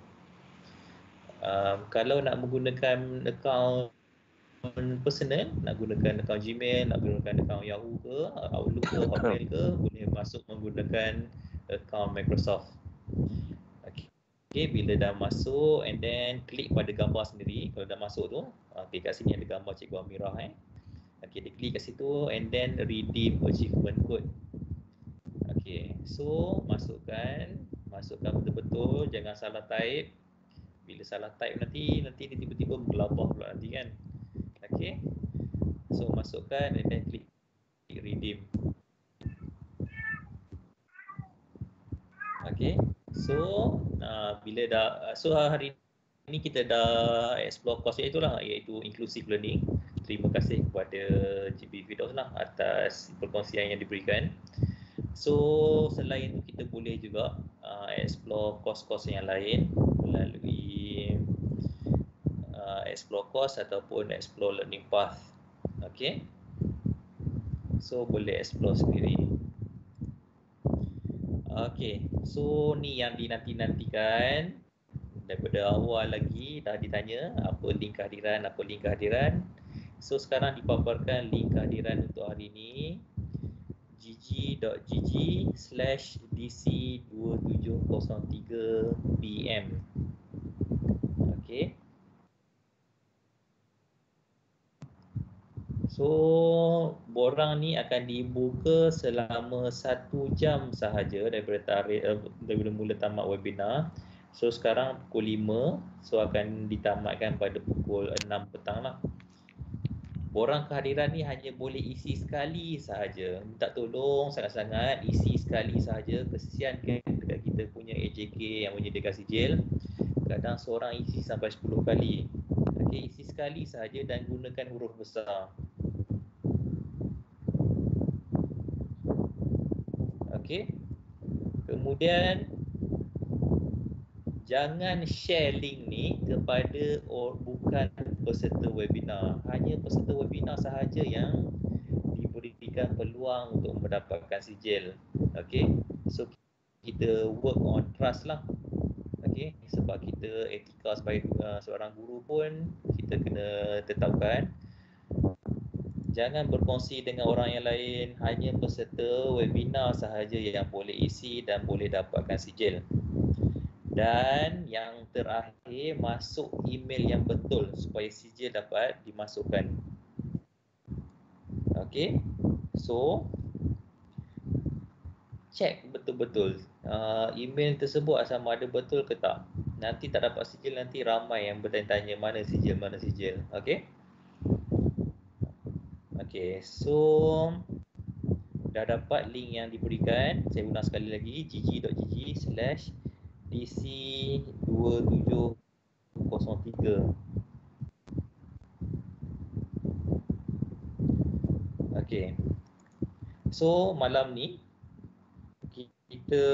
Kalau nak menggunakan akaun personal, nak gunakan akaun Gmail, nak gunakan akaun Yahoo ke, Outlook ke, Hotmail ke, boleh masuk menggunakan akaun Microsoft. Okay, bila dah masuk and then klik pada gambar sendiri. Kalau dah masuk tu, okay, kat sini ada gambar Cikgu Amirah. Okay, dia klik kat situ and then redeem achievement code. Okay, so masukkan betul-betul, jangan salah type. Bila salah type nanti dia tiba-tiba bergelabah pula nanti kan. Okay, so masukkan and then klik redeem. Okay, so bila dah, so hari ini kita dah explore course iaitu inclusive learning. Terima kasih kepada GB Firdaus lah atas perkongsian yang diberikan. So selain itu kita boleh juga explore course-course yang lain melalui explore course ataupun explore learning path. Okay, so boleh explore sendiri. Okay, so ni yang dinanti-nantikan. Daripada awal lagi dah ditanya apa link kehadiran. So sekarang dipaparkan link kehadiran untuk hari ini, gg.gg/dc2703pm. Okay, so borang ni akan dibuka selama 1 jam sahaja daripada mula tamat webinar. So sekarang pukul 5, so akan ditamatkan pada pukul 6 petang lah. Borang kehadiran ni hanya boleh isi sekali sahaja. Minta tolong sangat-sangat isi sekali sahaja. Kesian kan dekat kita punya AJK yang menyediakan sijil. Kadang seorang isi sampai 10 kali. Okay, isi sekali sahaja dan gunakan huruf besar. Okay, kemudian jangan share link ni kepada bukan peserta webinar. Hanya peserta webinar sahaja yang diberikan peluang untuk mendapatkan sijil. Okay, so kita work on trust lah. Okay, sebab kita etika sebagai seorang guru pun kita kena tetapkan. Jangan berkongsi dengan orang yang lain. Hanya peserta webinar sahaja yang boleh isi dan boleh dapatkan sijil. Dan yang terakhir, masuk email yang betul supaya sijil dapat dimasukkan. Okay, so check betul-betul email tersebut sama ada betul ke tak. Nanti tak dapat sijil, nanti ramai yang bertanya-tanya mana sijil. Okey. Okey, so dah dapat link yang diberikan. Saya ulang sekali lagi, gg.gg/dc2703. Okey. So malam ni kita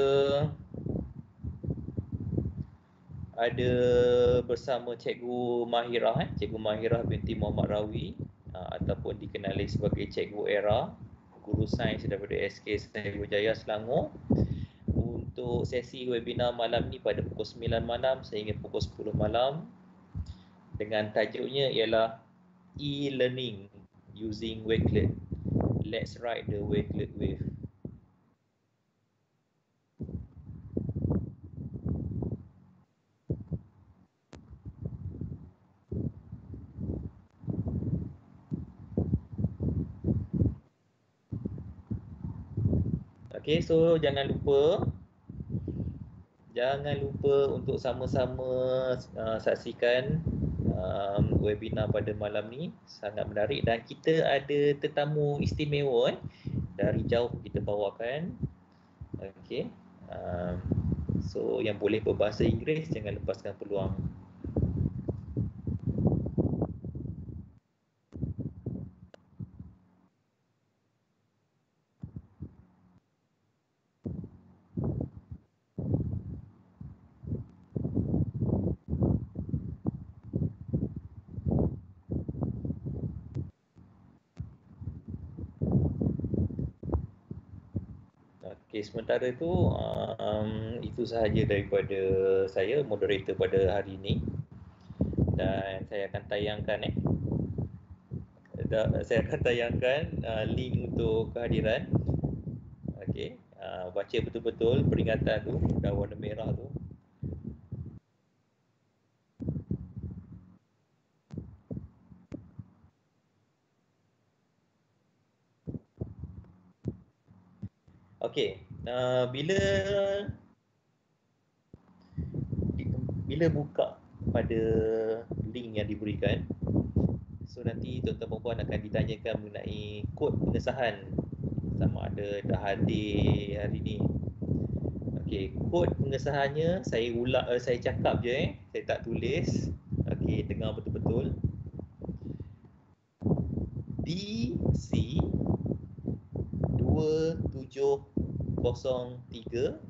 ada bersama Cikgu Mahirah, Cikgu Mahirah binti Muhammad Rawi, ataupun dikenali sebagai Cikgu Era, guru sains daripada SK Sriwijaya Selangor, untuk sesi webinar malam ni pada pukul 9 malam sehingga pukul 10 malam dengan tajuknya ialah e-learning using Wakelet. Let's ride the Wakelet wave. Okay, so jangan lupa untuk sama-sama saksikan webinar pada malam ni, sangat menarik, dan kita ada tetamu istimewa dari jauh kita bawakan. Okay, so yang boleh berbahasa Inggeris jangan lepaskan peluang. Okay, sementara itu sahaja daripada saya, moderator pada hari ini, dan saya akan tayangkan link untuk kehadiran. Okay, baca betul-betul peringatan tu, dah warna merah tu. Okey, bila buka pada link yang diberikan, so nanti tuan-tuan perempuan akan ditanyakan mengenai kod pengesahan sama ada dah hadir hari ni. Okey, kod pengesahannya saya cakap je, saya tak tulis. Okey, dengar betul-betul. DC 2703